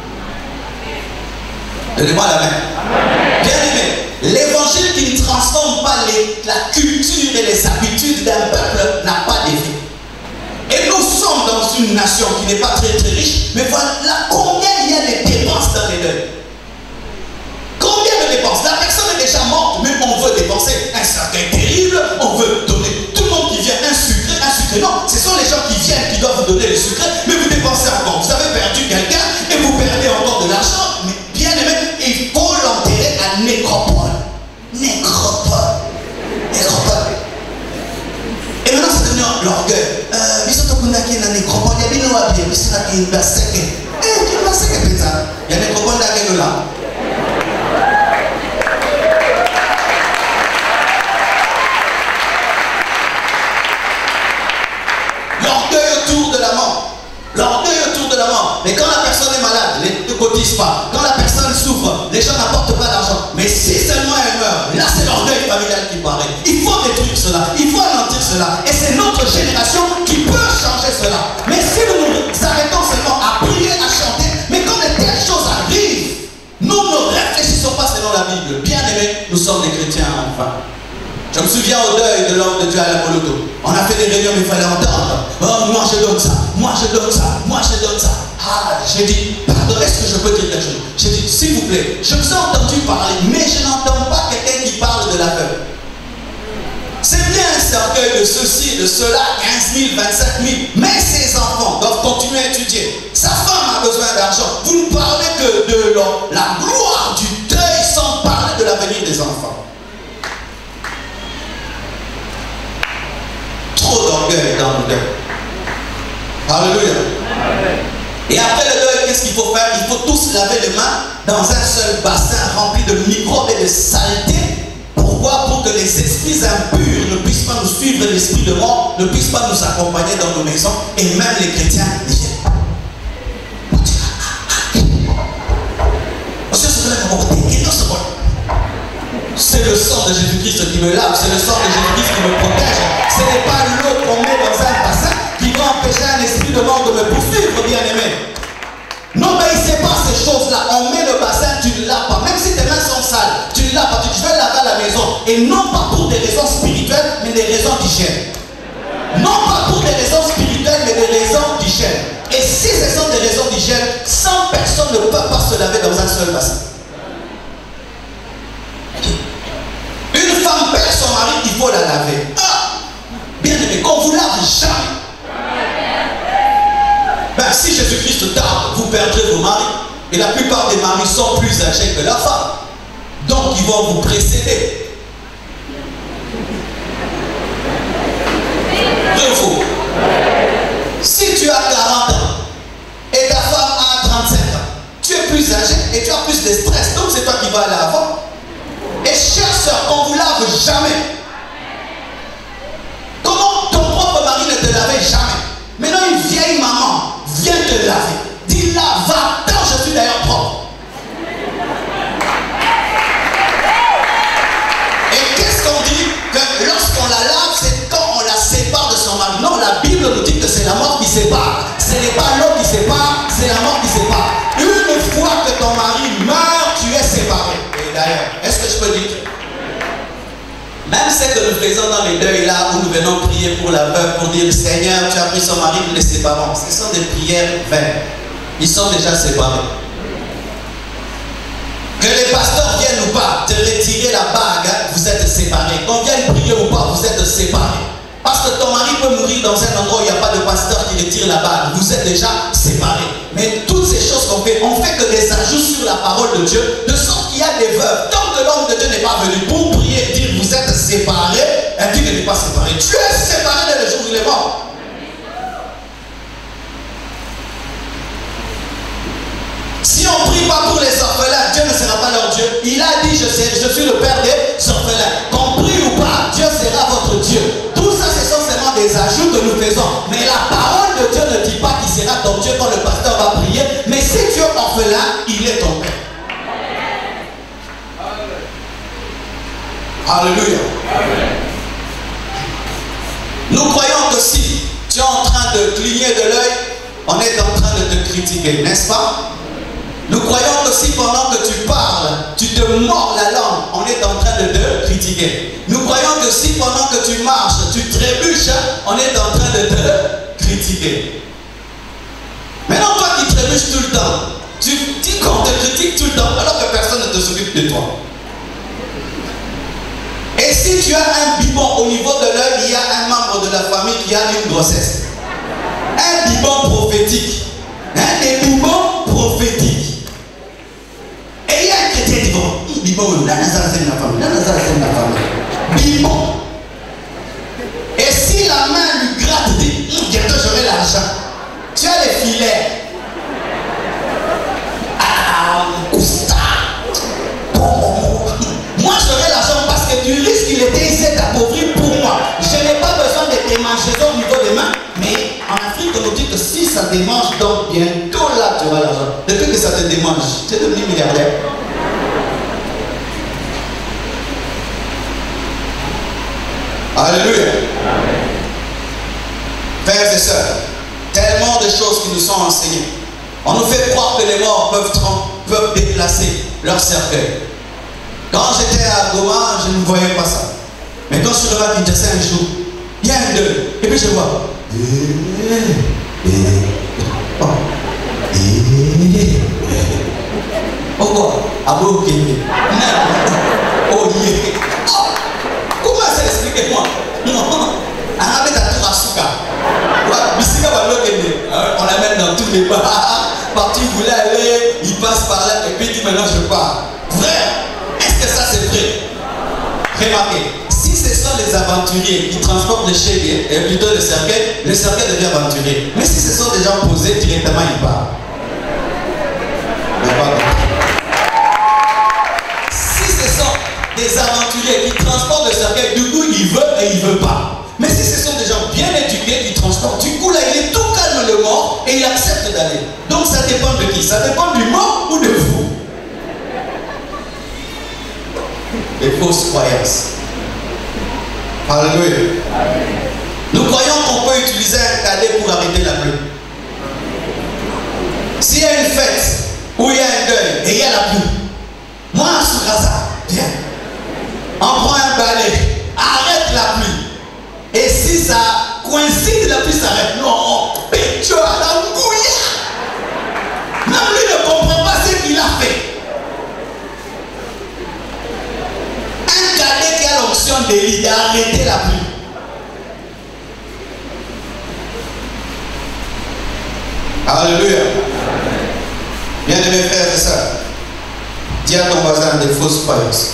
Donnez-moi la main. Bien aimé, l'évangile qui ne transforme pas la culture et les habitudes d'un peuple n'a pas d'effet. Et nous sommes dans une nation qui n'est pas très très riche, mais voilà combien il y a de dépenses dans les deuils. Combien de dépenses? La personne est déjà morte, mais on veut dépenser un cercueil terrible, on veut donner. Tout le monde qui vient un sucre. Non, ce sont les gens qui viennent qui doivent vous donner le sucre, mais vous dépensez encore. Vous avez perdu quelqu'un et vous perdez encore de l'argent. Mais bien aimé, il faut l'enterrer à nécropole. Nécropole. Et maintenant, c'est devenu l'orgueil. Il y a une nécropole, il y a une nécropole, il y a une nécropole là. L'orgueil autour de la mort. L'orgueil autour de la mort. Mais quand la personne est malade, les ne cotisent pas. Quand la personne souffre, les gens n'apportent pas d'argent. Mais si seulement elle meurt, là c'est l'orgueil familial qui paraît. Il faut détruire cela. Il faut anéantir cela. Et c'est notre génération qui peut changer cela. Mais si nous nous arrêtons seulement à prier, à chanter, mais quand de telles choses arrivent, nous ne réfléchissons pas selon la Bible. Bien aimés, nous sommes des chrétiens enfin. Je me souviens au deuil de l'homme de Dieu à la Moloto. On a fait des réunions, mais il fallait entendre. Oh, moi je donne ça, moi je donne ça, moi je donne ça. Ah, j'ai dit, pardon, est-ce que je peux dire quelque chose? J'ai dit, s'il vous plaît, je vous ai entendu parler, mais je n'entends pas quelqu'un qui parle de l'aveugle. C'est bien un cercueil de ceci, de cela, 15 000, 25 000. Mais ses enfants doivent continuer à étudier. Sa femme a besoin d'argent. Vous ne parlez que de la gloire du deuil sans parler de l'avenir des enfants. Trop d'orgueil dans le deuil. Alléluia. Et après le deuil, qu'est-ce qu'il faut faire? Il faut tous laver les mains dans un seul bassin rempli de microbes et de saleté. Pourquoi? Pour que les esprits impurs ne puissent pas nous suivre, l'esprit de mort ne puisse pas nous accompagner dans nos maisons, et même les chrétiens viennent. C'est le sang de Jésus-Christ qui me lave, c'est le sang de Jésus-Christ qui me protège. Ce n'est pas l'eau qu'on met dans un bassin qui va empêcher un esprit de mort de me poursuivre, bien-aimé. N'obéissez pas à ces choses-là. On met le bassin, tu ne laves pas. Même si tes mains sont sales, tu ne laves pas. Tu dis, je vais laver à la maison. Et non pas pour des raisons spirituelles, mais des raisons d'hygiène. Non pas pour des raisons spirituelles, mais des raisons d'hygiène. Et si ce sont des raisons d'hygiène, 100 personnes ne peuvent pas se laver dans un seul bassin. Une femme perd son mari, il faut la laver. Ah, bien aimé, qu'on vous lave jamais. Ben, si Jésus-Christ tarde, vous perdrez vos maris. Et la plupart des maris sont plus âgés que leurs femmes. Donc ils vont vous précéder. Vrai ou faux? Si tu as 40 ans et ta femme a 35 ans, tu es plus âgé et tu as plus de stress. Donc c'est toi qui vas aller avant. Et chère soeur, on ne vous lave jamais. Comment ton propre mari ne te lavait jamais? Maintenant une vieille maman vient te laver. Dis-la, va-t'en, je suis d'ailleurs propre. Et qu'est-ce qu'on dit? Que lorsqu'on la lave, c'est quand on la sépare de son mari. Non, la Bible nous dit que c'est la mort qui sépare. Ce n'est pas l'eau qui sépare, c'est la mort qui sépare. Une fois que ton mari meurt, tu es séparé. Et d'ailleurs, est-ce que je peux dire? Même ce que nous faisons dans les deuils là, où nous venons prier pour la veuve, pour dire Seigneur, tu as pris son mari, nous les séparons. Ce sont des prières vaines. Ils sont déjà séparés. Que les pasteurs viennent ou pas te retirer la bague, vous êtes séparés. Qu'on vienne prier ou pas, vous êtes séparés. Parce que ton mari peut mourir dans un endroit où il n'y a pas de pasteur qui retire la bague. Vous êtes déjà séparés. Mais toutes ces choses qu'on fait, on fait que des ajouts sur la parole de Dieu, de sorte qu'il y a des veuves. Tant que l'homme de Dieu n'est pas venu pour prier et dire vous êtes séparés, elle dit qu'elle n'est pas séparée. Tu es séparé dès le jour où il est mort. Si on ne prie pas pour les orphelins, Dieu ne sera pas leur Dieu. Il a dit je suis le père des orphelins. Qu'on prie ou pas, Dieu sera votre Dieu. Tout ça, ce sont seulement des ajouts que nous faisons. Mais la parole de Dieu ne dit pas qu'il sera ton Dieu quand le pasteur va prier. Mais si tu es orphelin, il est ton père. Alléluia. Nous croyons que si tu es en train de cligner de l'œil, on est en train de te critiquer, n'est-ce pas? Nous croyons que si pendant que tu parles, tu te mords la langue, on est en train de te critiquer. Nous croyons que si pendant que tu marches, tu trébuches, on est en train de te critiquer. Maintenant, toi qui trébuches tout le temps, tu dis qu'on te critique tout le temps, alors que personne ne te s'occupe de toi. Et si tu as un biberon au niveau de l'œil, il y a un membre de la famille qui a une grossesse. Un biberon prophétique. Des biberons prophétiques. Et il y a un chrétien qui dit, biberon, là, c'est la famille. Biberon. Et si la main lui gratte, dit, bientôt j'aurai l'argent. Tu as les filets. Moi j'aurai l'argent parce que tu risques qu'il était ici appauvri pour moi. Je n'ai pas besoin de démangeaisons au niveau des mains. Mais en Afrique, on nous dit que si ça démange, donc bientôt là tu auras l'argent. Depuis que ça te démange, tu es devenu milliardaire. Alléluia. Frères et sœurs, tellement de choses qui nous sont enseignées. On nous fait croire que les morts peuvent déplacer leur cercueil. Quand j'étais à Goma, je ne voyais pas ça. Mais quand je suis revenu à Kinshasa un jour, il y a un deuil. Et puis je vois. Oh quoi? Abo Kende. Oh yeah. Comment ça expliquez-moi? Non. Arabé d'Atour Asuka. On l'amène dans tous les bars. Partout il voulait aller, il passe par là et puis il dit maintenant je pars. Frère, est-ce que ça c'est vrai? Remarquez, si ce sont les aventuriers qui transportent le chèvre et plutôt le cercueil devient aventurier. Mais si ce sont des gens posés, directement ils partent. Si ce sont des aventuriers qui transportent le cercueil, du coup il veut et il veut pas. Mais si ce sont des gens bien éduqués qui transportent, du coup là il est tout calme le mort et il accepte d'aller. Donc ça dépend de qui? Ça dépend du mort ou de vous? Les fausses croyances. Alléluia. Nous croyons qu'on peut utiliser un cadet pour arrêter la pluie. S'il y a une fête où il y a un deuil et il y a la pluie, moi sur hasard, viens, on prend un balai, arrête la pluie. Et si ça coïncide, la pluie s'arrête. Non, tu as la bouille. Même lui ne comprend pas ce qu'il a fait. Un cadet qui a l'onction d'Élie d'arrêter la pluie. Alléluia. Bien-aimés frères et sœurs, dis à ton voisin des fausses croyances.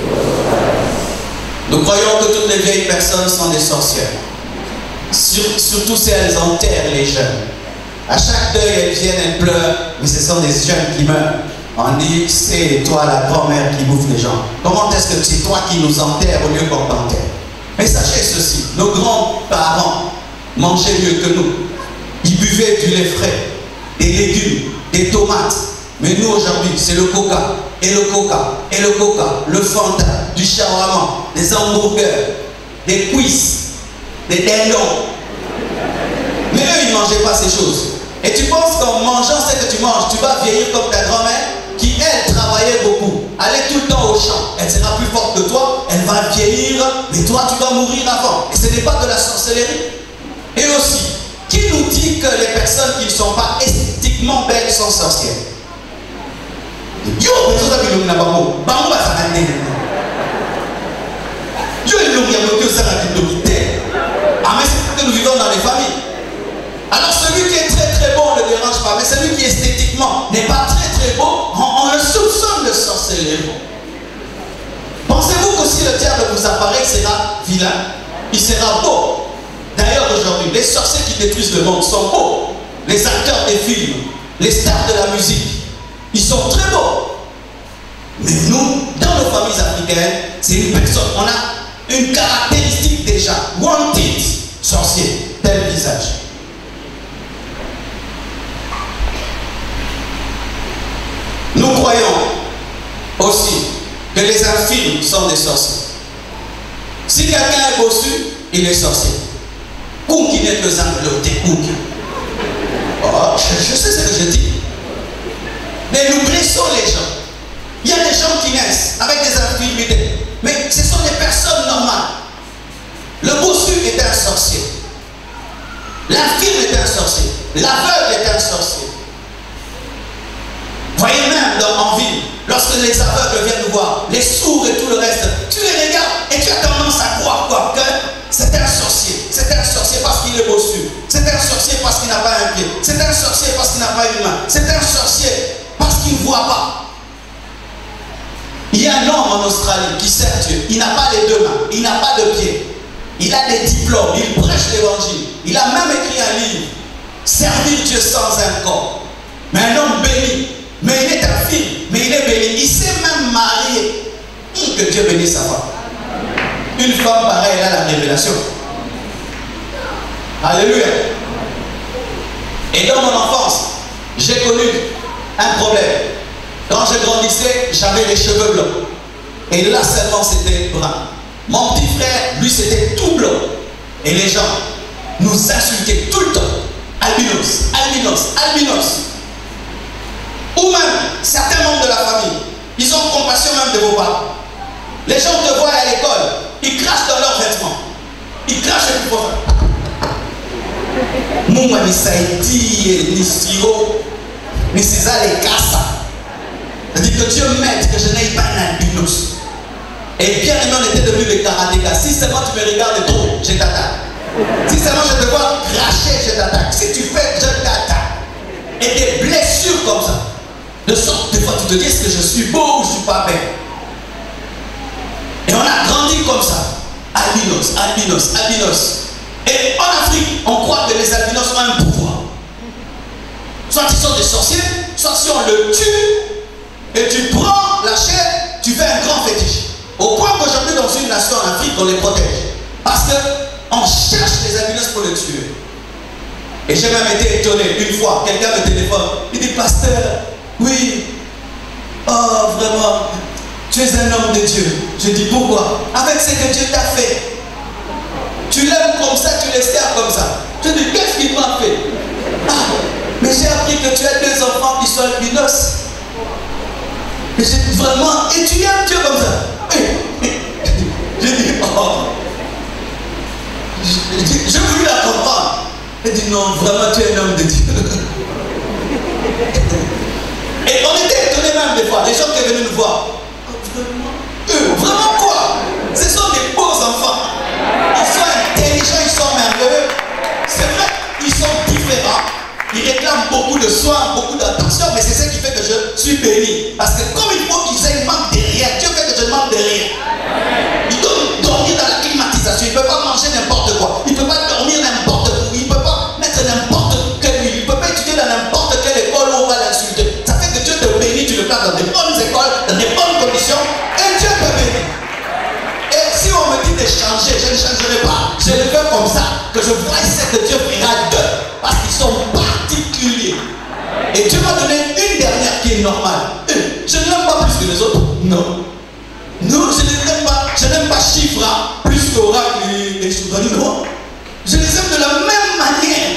Nous croyons que toutes les vieilles personnes sont des sorcières. Surtout si elles enterrent les jeunes. À chaque deuil, elles viennent, elles pleurent, mais ce sont des jeunes qui meurent. On dit, c'est toi la grand-mère qui bouffe les gens. Comment est-ce que c'est toi qui nous enterres au lieu qu'on t'enterre? Mais sachez ceci, nos grands-parents mangeaient mieux que nous. Ils buvaient du lait frais, des légumes, des tomates. Mais nous aujourd'hui, c'est le coca, et le coca, et le coca, le Fanta, du shawarma, des hamburgers, des cuisses, des dindons. Mais eux, ils ne mangeaient pas ces choses. Et tu penses qu'en mangeant ce que tu manges, tu vas vieillir comme ta grand-mère, qui elle travaillait beaucoup, allait tout le temps au champ. Elle sera plus forte que toi, elle va vieillir, mais toi tu vas mourir avant. Et ce n'est pas de la sorcellerie. Et aussi, qui nous dit que les personnes qui ne sont pas esthétiquement belles sont sorcières? Yo, ah, mais c'est que nous vivons dans les familles. Alors celui qui est très très beau, on ne le dérange pas. Mais celui qui esthétiquement n'est pas très très beau, on le soupçonne de sorcellerie. Pensez-vous que si le diable vous apparaît, il sera vilain? Il sera beau. D'ailleurs aujourd'hui, les sorciers qui détruisent le monde sont beaux. Les acteurs des films, les stars de la musique, ils sont très beaux. Mais nous, dans nos familles africaines, c'est une personne, on a une caractéristique déjà. Wanted, sorcier, tel visage. Nous croyons aussi que les infirmes sont des sorciers. Si quelqu'un est bossu, il est sorcier. Ou qui n'est que l'autre. Oh, je sais ce que je dis. Mais nous blessons les gens. Il y a des gens qui naissent avec des infirmités. Mais ce sont des personnes normales. Le bossu est un sorcier. L'infirme est un sorcier. L'aveugle est un sorcier. Voyez même en ville, lorsque les aveugles viennent nous voir, les sourds et tout le reste, tu les regardes et tu as tendance à croire quoi, que c'est un sorcier. C'est un sorcier parce qu'il est bossu. C'est un sorcier parce qu'il n'a pas un pied. C'est un sorcier parce qu'il n'a pas une main. C'est un sorcier parce qu'il ne voit pas. Il y a un homme en Australie qui sert Dieu. Il n'a pas les deux mains. Il n'a pas de pied. Il a des diplômes. Il prêche l'évangile. Il a même écrit un livre. Servir Dieu sans un corps. Mais un homme béni. Mais il est un fils. Mais il est béni. Il s'est même marié. Que Dieu bénisse sa femme. Une femme pareille, elle a la révélation. Alléluia. Et dans mon enfance, j'ai connu un problème. Quand je grandissais, j'avais les cheveux blancs. Et là seulement c'était brun. Mon petit frère, lui c'était tout blanc. Et les gens nous insultaient tout le temps. Albinos, albinos, albinos. Ou même certains membres de la famille, ils ont compassion même de vos parents. Les gens te voient à l'école, ils crachent dans leurs vêtements. Ils crachent et puis font ça. Mouma ni saïti, ni siro, ni sisa les kassa. C'est-à-dire que Dieu m'aide que je n'aille pas un albinos. Et Pierre et moi on était devenus des karatékas. Si seulement tu me regardes trop, je t'attaque. Si seulement je te vois cracher, je t'attaque. Si tu fais, je t'attaque. Et des blessures comme ça. De sorte des fois tu te dis est-ce que je suis beau ou je ne suis pas belle. Et on a grandi comme ça. Albinos, albinos, albinos. Et en Afrique, on croit que les albinos ont un pouvoir. Soit ils sont des sorciers, soit si on le tue, et tu prends la chair, tu fais un grand fétiche. Au point qu'aujourd'hui, dans une nation en Afrique, on les protège. Parce qu'on cherche les albinos pour les tuer. Et j'ai même été étonné une fois, quelqu'un me téléphone, il dit pasteur, oui, oh vraiment, tu es un homme de Dieu. Je dis pourquoi? Avec ce que Dieu t'a fait. Tu l'aimes comme ça, tu l'espères comme ça. Je dis qu'est-ce qu'il m'a fait? Ah, mais j'ai appris que tu as 2 enfants qui sont albinos. Et j'ai dit vraiment, et tu aimes Dieu comme ça? Je dis oh. Je voulais la comprendre. Elle dit non, vraiment tu es un homme de Dieu. Et on était étonnés même des fois, les gens qui venaient nous voir. Vraiment quoi? Ce sont des beaux enfants. Ils sont intelligents, ils sont merveilleux. C'est vrai, ils sont différents. Ils réclament beaucoup de soins, beaucoup d'attention, mais c'est ce qui fait que je suis béni. Parce que comme il faut qu'ils aient, ils manquent de rien. Dieu fait que je manque de rien. Ils doivent dormir dans la climatisation. Il ne peut pas manger n'importe quoi. Il ne peut pas dormir n'importe où. Il ne peut pas mettre n'importe quelle ville. Il ne peut pas étudier dans n'importe quelle école où on va l'insulter. Ça fait que Dieu te bénit, tu le places dans des bonnes écoles, dans des bonnes conditions, et Dieu te bénit. Et si on me dit de changer, je ne changerai pas. Je le fais comme ça, que je vois ce que Dieu fera d'eux. Parce qu'ils sont particuliers. Et Dieu m'a donné une dernière qui est normale. Je ne l'aime pas plus que les autres. Non. Non, je ne l'aime pas. Je n'aime pas Chifra plus qu'Oracle et Choudani. Non. Je les aime de la même manière.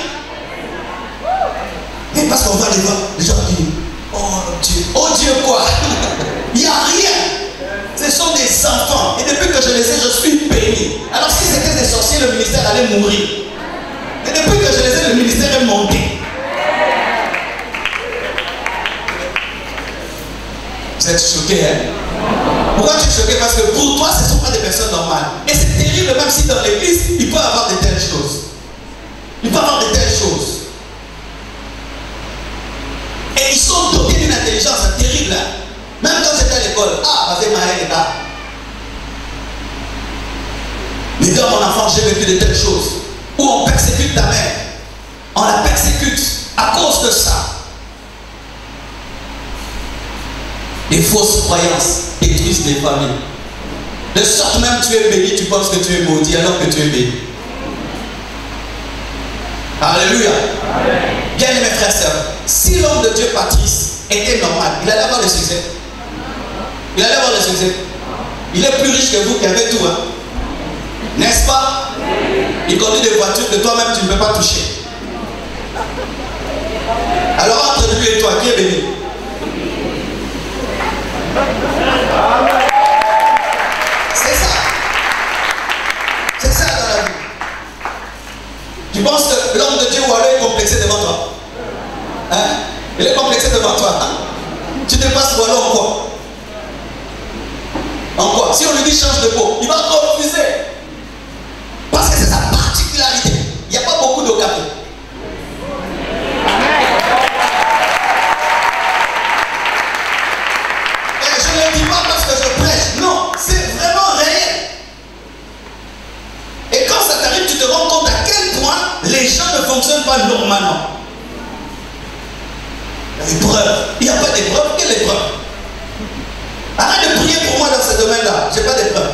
Et parce qu'on va les voir, les gens disent oh Dieu quoi? Il n'y a rien. Ce sont des enfants. Et depuis que je les ai, je suis béni. Alors si c'était des sorciers, le ministère allait mourir. Et depuis que je les ai, le ministère est monté. Vous êtes choqués, hein? Pourquoi tu es choqué? Parce que pour toi, ce ne sont pas des personnes normales. Et c'est terrible, même si dans l'église, il peut y avoir de telles choses. Il peut y avoir de telles choses. Et ils sont dotés d'une intelligence terrible. Même quand j'étais à l'école, mais dans mon enfance, j'ai vécu de telles choses. Où on persécute ta mère. On la persécute à cause de ça. Les fausses croyances détruisent les familles. De sorte même tu es béni, tu penses que tu es maudit alors que tu es béni. Alléluia. Bien aimés frères et sœurs, si l'homme de Dieu Patrice était normal, il allait avoir le succès. Il allait avoir le succès. Il est plus riche que vous qui avez tout. Hein. pas? Il conduit des voitures que toi-même tu ne peux pas toucher. Alors entre lui et toi, qui est béni? C'est ça. C'est ça dans la vie. Tu penses que l'homme de Dieu ou alors est complexé devant toi? Hein? Il est complexé devant toi. Hein? Tu te passes ou alors en quoi? En quoi? Si on lui dit change de peau, il va refuser. Parce que c'est sa particularité. Il n'y a pas beaucoup de café. Et je ne le dis pas parce que je prêche. Non, c'est vraiment réel. Et quand ça t'arrive, tu te rends compte à quel point les gens ne fonctionnent pas normalement. L'épreuve. Il n'y a pas d'épreuve. Quelle épreuve? Arrête de prier pour moi dans ce domaine-là. Je n'ai pas d'épreuve.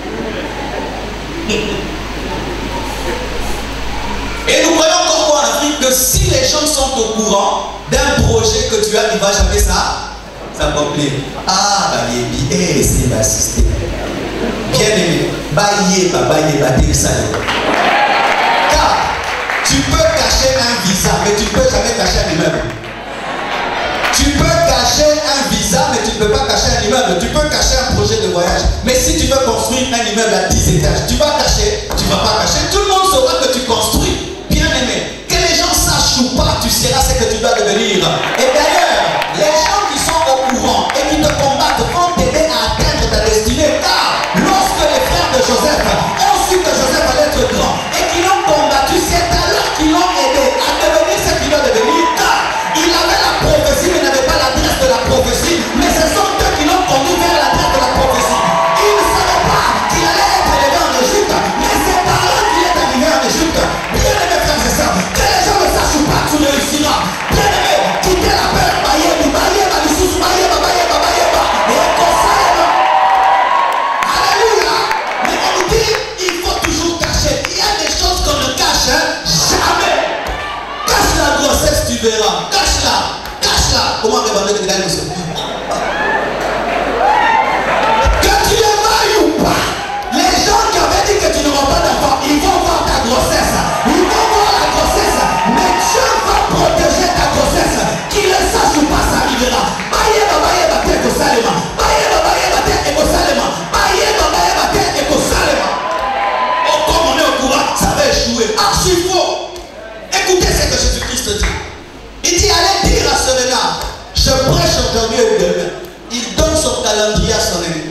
Et nous croyons encore quoi en Afrique que si les gens sont au courant d'un projet que tu as, il ne va jamais s'accomplir. Ah, baye, c'est l'assister. Bien aimé, baye, ça. Car tu peux cacher un visa, mais tu ne peux jamais cacher un immeuble. Tu peux cacher un visa, mais tu ne peux pas cacher un immeuble. Tu peux cacher un projet de voyage. Mais si tu veux construire un immeuble à 10 étages, tu vas cacher, tu ne vas pas cacher. Tout le monde saura que tu construis. Bien aimé, que les gens sachent ou pas, tu seras ce que tu dois devenir. Et d'ailleurs, les gens qui sont au courant et qui te combattent vont t'aider à atteindre ta destinée. Car lorsque les frères de Joseph ont su que Joseph allait être grand et qu'ils l'ont combattu, c'est alors qu'ils l'ont aidé à devenir ce qu'il doit devenir. Car il avait la prophétie, mais n'avait pas l'adresse de la prophétie. Mais ce sont eux qui l'ont conduit vers l'adresse de la prophétie. Il ne savait pas qu'il allait être élevé en Égypte, mais c'est par là qu'il est arrivé en Égypte. Bien aimé frères et sœurs, que les gens ne sachent pas, tu réussiras. Bien aimé, quittez la peur, alléluia. Mais on nous dit, il faut toujours cacher. Il y a des choses qu'on ne cache jamais. Cache la grossesse, tu verras. Cache-la. Cache-la. Comment répondre que tu gagnes ça? Que tu le veuilles ou pas, les gens qui avaient dit que tu n'auras pas d'enfant, ils vont voir ta grossesse. Ils vont voir la grossesse. Mais Dieu va protéger ta grossesse. Qu'il le sache ou pas, ça arrivera. Oh, comme on est au courant, ça va échouer. Archi faux. Écoutez ce que Jésus-Christ dit. Il dit, allez dire à ce renard, je prêche aujourd'hui et demain. Il donne son calendrier à son ami.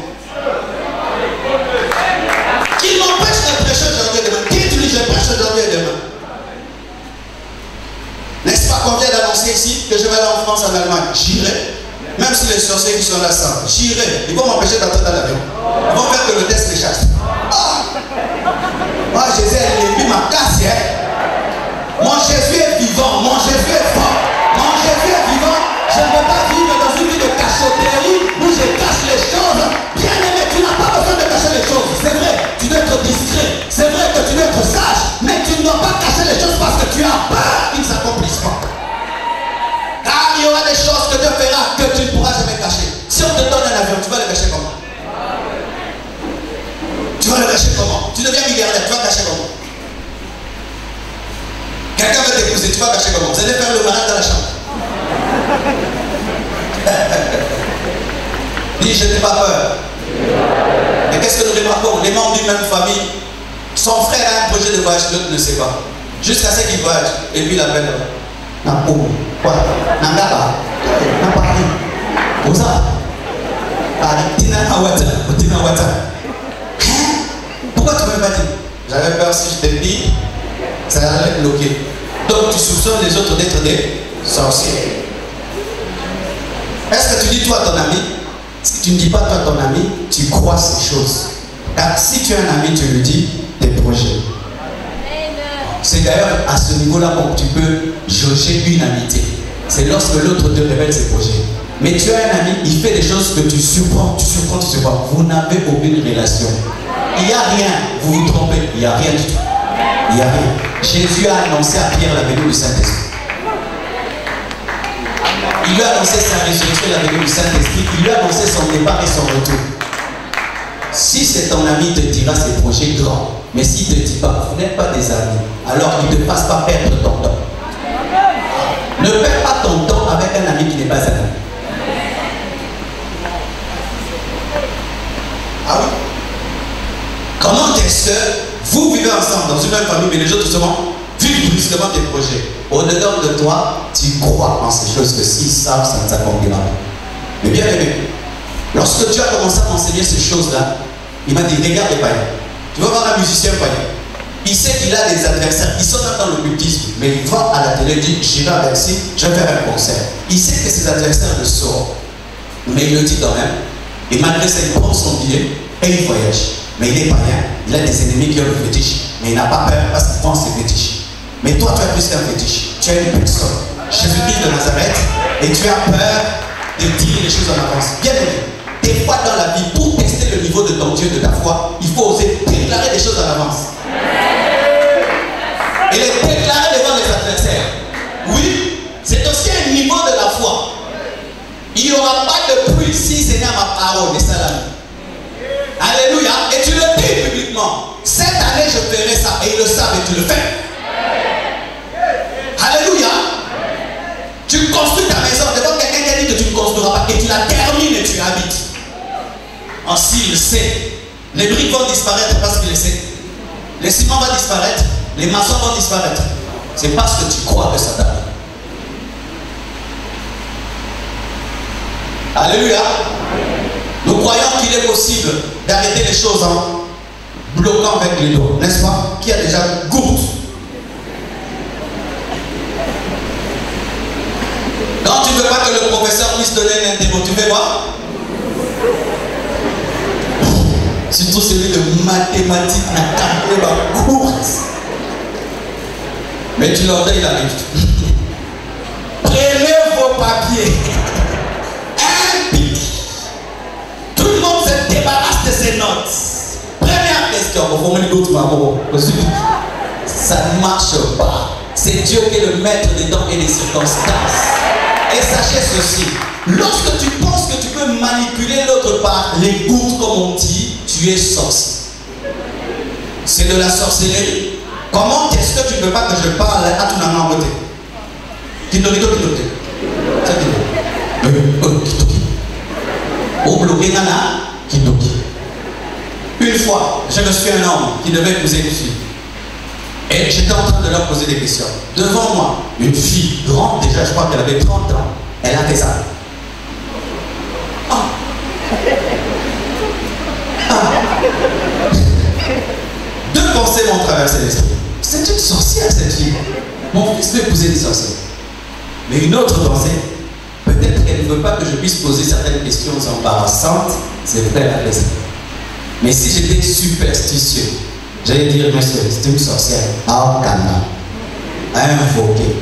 Qu'il m'empêche de prêcher aujourd'hui et demain. Qui dit, je prêche aujourd'hui et demain. N'est-ce pas qu'on vient d'annoncer ici que je vais aller en France, en Allemagne? J'irai. Même si les sorciers qui sont là savent, j'irai. Ils vont m'empêcher d'entrer dans l'avion. Ils vont faire que le test les chasse. Ah! Moi, Jésus est mis ma casse. Mon Jésus est vivant. Mon Jésus est fort. Mon Jésus est vivant. Je ne veux pas vivre dans une vie de cachotterie où je cache les choses. Bien aimé, tu n'as pas besoin de cacher les choses. C'est vrai, tu dois être discret. C'est vrai que tu dois être sage. Mais tu ne dois pas cacher les choses parce que tu as peur qu'ils ne s'accomplissent pas. Car il y aura des choses que Dieu fera que tu ne pourras jamais cacher. Si on te donne un avion, tu vas le cacher comment? Tu vas le cacher comment? Tu deviens milliardaire, tu vas cacher comment? Quelqu'un va t'épouser, tu vas cacher comment? Vous allez faire le malade dans la chambre. Dis, je n'ai pas peur. Mais qu'est-ce que nous remarquons? Les membres d'une même famille, son frère a un projet de voyage, l'autre ne sait pas. Jusqu'à ce qu'il voyage, et puis il appelle. Quoi? Nangaba? Napari? Oza? Tina Wata. Pourquoi tu ne m'as pas dit? J'avais peur si je te dis, ça allait bloquer. Donc tu soupçonnes les autres d'être des sorciers. Est-ce que tu dis toi à ton ami? Si tu ne dis pas toi à ton ami, tu crois ces choses. Car si tu as un ami, tu lui dis tes projets. C'est d'ailleurs à ce niveau-là que tu peux jauger une amitié. C'est lorsque l'autre te révèle ses projets. Mais tu as un ami, il fait des choses que tu surprends. Vous n'avez aucune relation. Il n'y a rien. Vous vous trompez. Il n'y a rien du tout. Il n'y a rien. Jésus a annoncé à Pierre la venue du Saint-Esprit. Il lui a annoncé sa résurrection, la venue du Saint-Esprit. Il lui a annoncé son départ et son retour. Si c'est ton ami, te dira ses projets grands. Mais s'il ne te dit pas, vous n'êtes pas des amis, alors il ne te fasse pas perdre ton temps. Ne perds pas ton temps avec un ami qui n'est pas ami. Ah oui? Comment est-ce que vous vivez ensemble dans une même famille, mais les autres souvent vivent brusquement des projets? Au-dedans de toi, tu crois en ces choses que s'ils savent, ça ne s'accomplira pas. Mais bien aimé, lorsque tu as commencé à m'enseigner ces choses-là, il m'a dit, regarde les païens. Tu vas voir un musicien païen. Il sait qu'il a des adversaires. Ils sont dans l'occultisme. Mais il va à la télé et dit, j'irai à Bercy, je vais faire un concert. Il sait que ses adversaires le sauront. Mais il le dit quand même. Et malgré ça, il prend son billet et il voyage. Mais il est païen. Il a des ennemis qui ont le fétiche. Mais il n'a pas peur parce qu'il prend ses fétiches. Mais toi, tu as plus qu'un fétiche. Tu as une personne. Jésus-Christ de Nazareth. Et tu as peur de dire les choses en avance. Bien aimé. Des fois dans la vie, pour tester le niveau de ton Dieu, de ta foi, il faut oser déclarer des choses en avance. Et les déclarer devant les adversaires. Oui, c'est aussi un niveau de la foi. Il n'y aura pas de pluie si ce n'est à ma parole et salami. Alléluia. Et tu le dis publiquement. Cette année, je ferai ça. Et ils le savent et tu le fais. Alléluia. Tu construis ta maison devant quelqu'un qui a dit que tu ne construiras pas. Et tu la termines et tu habites. Ainsi, il sait. Les briques vont disparaître parce qu'il le sait. Les ciments vont disparaître. Les maçons vont disparaître. C'est parce que tu crois que ça t'arrive. Alléluia. Nous croyons qu'il est possible d'arrêter les choses en bloquant avec les doigts. N'est-ce pas? Qui a déjà goûté? Quand tu ne veux pas que le professeur puisse donner un interro, tu fais quoi? Surtout celui de mathématiques, n'a calculé ma course. Mais tu l'entends, il arrive. Prenez vos papiers. Un pic. Tout le monde se débarrasse de ses notes. Première question. Ça ne marche pas. C'est Dieu qui est le maître des temps et des circonstances. Et sachez ceci. Lorsque tu penses que tu peux manipuler l'autre part, les gouttes comme on dit, tu es sorcier. C'est de la sorcellerie. Comment est-ce que tu ne veux pas que je parle à ton ami en beauté? Kitorito. Au bloqué nana, Kitoki. Une fois, je me suis un homme qui devait épouser une fille. Et j'étais en train de leur poser des questions. Devant moi, une fille grande, déjà je crois qu'elle avait 30 ans. Elle a fait ça. Deux pensées m'ont traversé l'esprit. C'est une sorcière cette fille. Mon fils veut épouser des sorcières. Mais une autre pensée, peut-être qu'elle ne veut pas que je puisse poser certaines questions embarrassantes. C'est vrai, elle a fait ça. Mais si j'étais superstitieux, j'allais dire, monsieur, c'est une sorcière. Invoquer.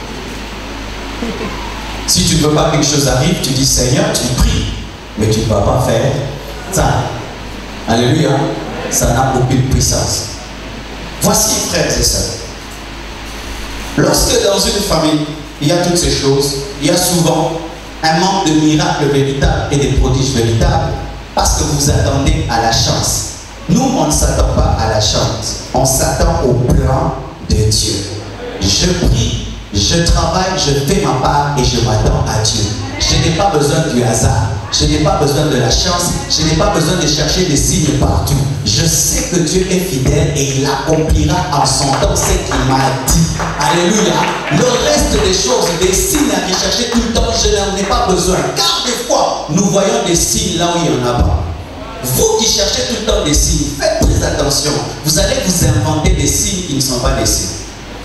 Si tu ne veux pas que quelque chose arrive, tu dis Seigneur, tu pries. Mais tu ne vas pas faire ça. Alléluia. Ça n'a aucune puissance. Voici, frères et sœurs. Lorsque dans une famille, il y a toutes ces choses, il y a souvent un manque de miracles véritables et des prodiges véritables parce que vous attendez à la chance. Nous, on ne s'attend pas à la chance. On s'attend au plan de Dieu. Je prie, je travaille, je fais ma part et je m'attends à Dieu. Je n'ai pas besoin du hasard. Je n'ai pas besoin de la chance. Je n'ai pas besoin de chercher des signes partout. Je sais que Dieu est fidèle et il accomplira en son temps ce qu'il m'a dit. Alléluia. Le reste des choses, des signes à rechercher tout le temps, je n'en ai pas besoin. Car des fois, nous voyons des signes là où il n'y en a pas. Vous qui cherchez tout le temps des signes, faites très attention. Vous allez vous inventer des signes qui ne sont pas des signes.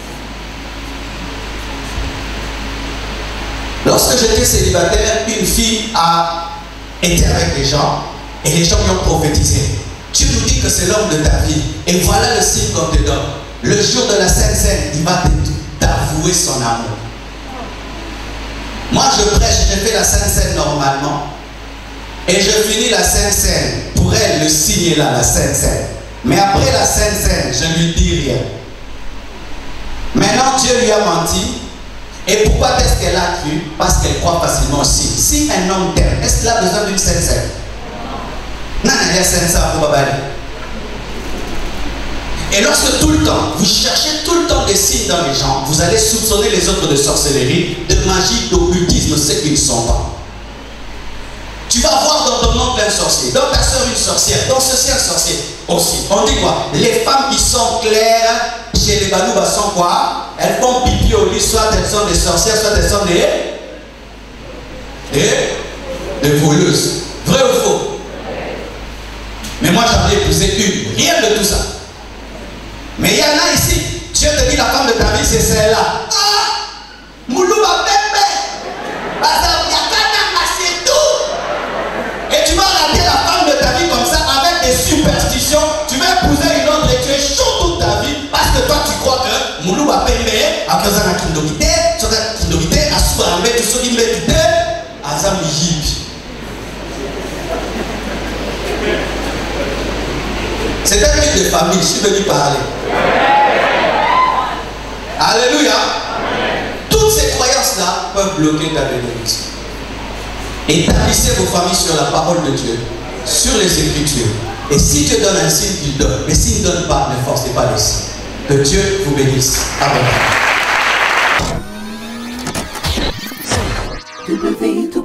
Lorsque j'étais célibataire, une fille a été avec des gens et les gens lui ont prophétisé. Tu nous dis que c'est l'homme de ta vie et voilà le signe qu'on te donne. Le jour de la Sainte Seine, il va t'avouer son amour. Moi je prêche, je fais la Sainte Seine normalement et je finis la Sainte Seine. Pour elle, le signe est là, la Sainte Seine. Mais après la Sainte Seine, je ne lui dis rien. Maintenant Dieu lui a menti. Et pourquoi est-ce qu'elle a cru? Parce qu'elle croit facilement aussi. Si un homme t'aime, est-ce qu'il a besoin d'une Sainte Seine? Non, il y a Sainte Seine pour Babali. Et lorsque tout le temps, vous cherchez tout le temps des signes dans les gens, vous allez soupçonner les autres de sorcellerie, de magie, d'occultisme, ce qu'ils ne sont pas. Tu vas voir dans ton oncle un sorcier, dans ta soeur une sorcière, dans ceci un sorcier aussi. On dit quoi? Les femmes qui sont claires chez les Banouba sont quoi? Elles font pipi au lit, soit elles sont des sorcières, soit elles sont des voleuses. Vrai ou faux? Mais moi j'en ai épousé une, rien de tout ça. Mais il y en a ici, Dieu te dit la femme de ta vie c'est celle-là. Ah! Moulouba Pembe! C'est tout! Et tu vas rater la femme de ta vie comme ça avec des superstitions. Tu vas épouser une autre et tu es chaud toute ta vie parce que toi tu crois que Moulouba Pembe, à cause de la kindogité, sur la kindogité, à souhait, tout ce qui me dit, à Zamiyib. C'est un truc de famille, je suis venu parler. Alléluia. Toutes ces croyances-là peuvent bloquer ta bénédiction. Établissez vos familles sur la parole de Dieu, sur les Écritures. Et si Dieu donne un signe, il donne. Mais s'il ne donne pas, ne forcez pas les signes. Que Dieu vous bénisse. Amen.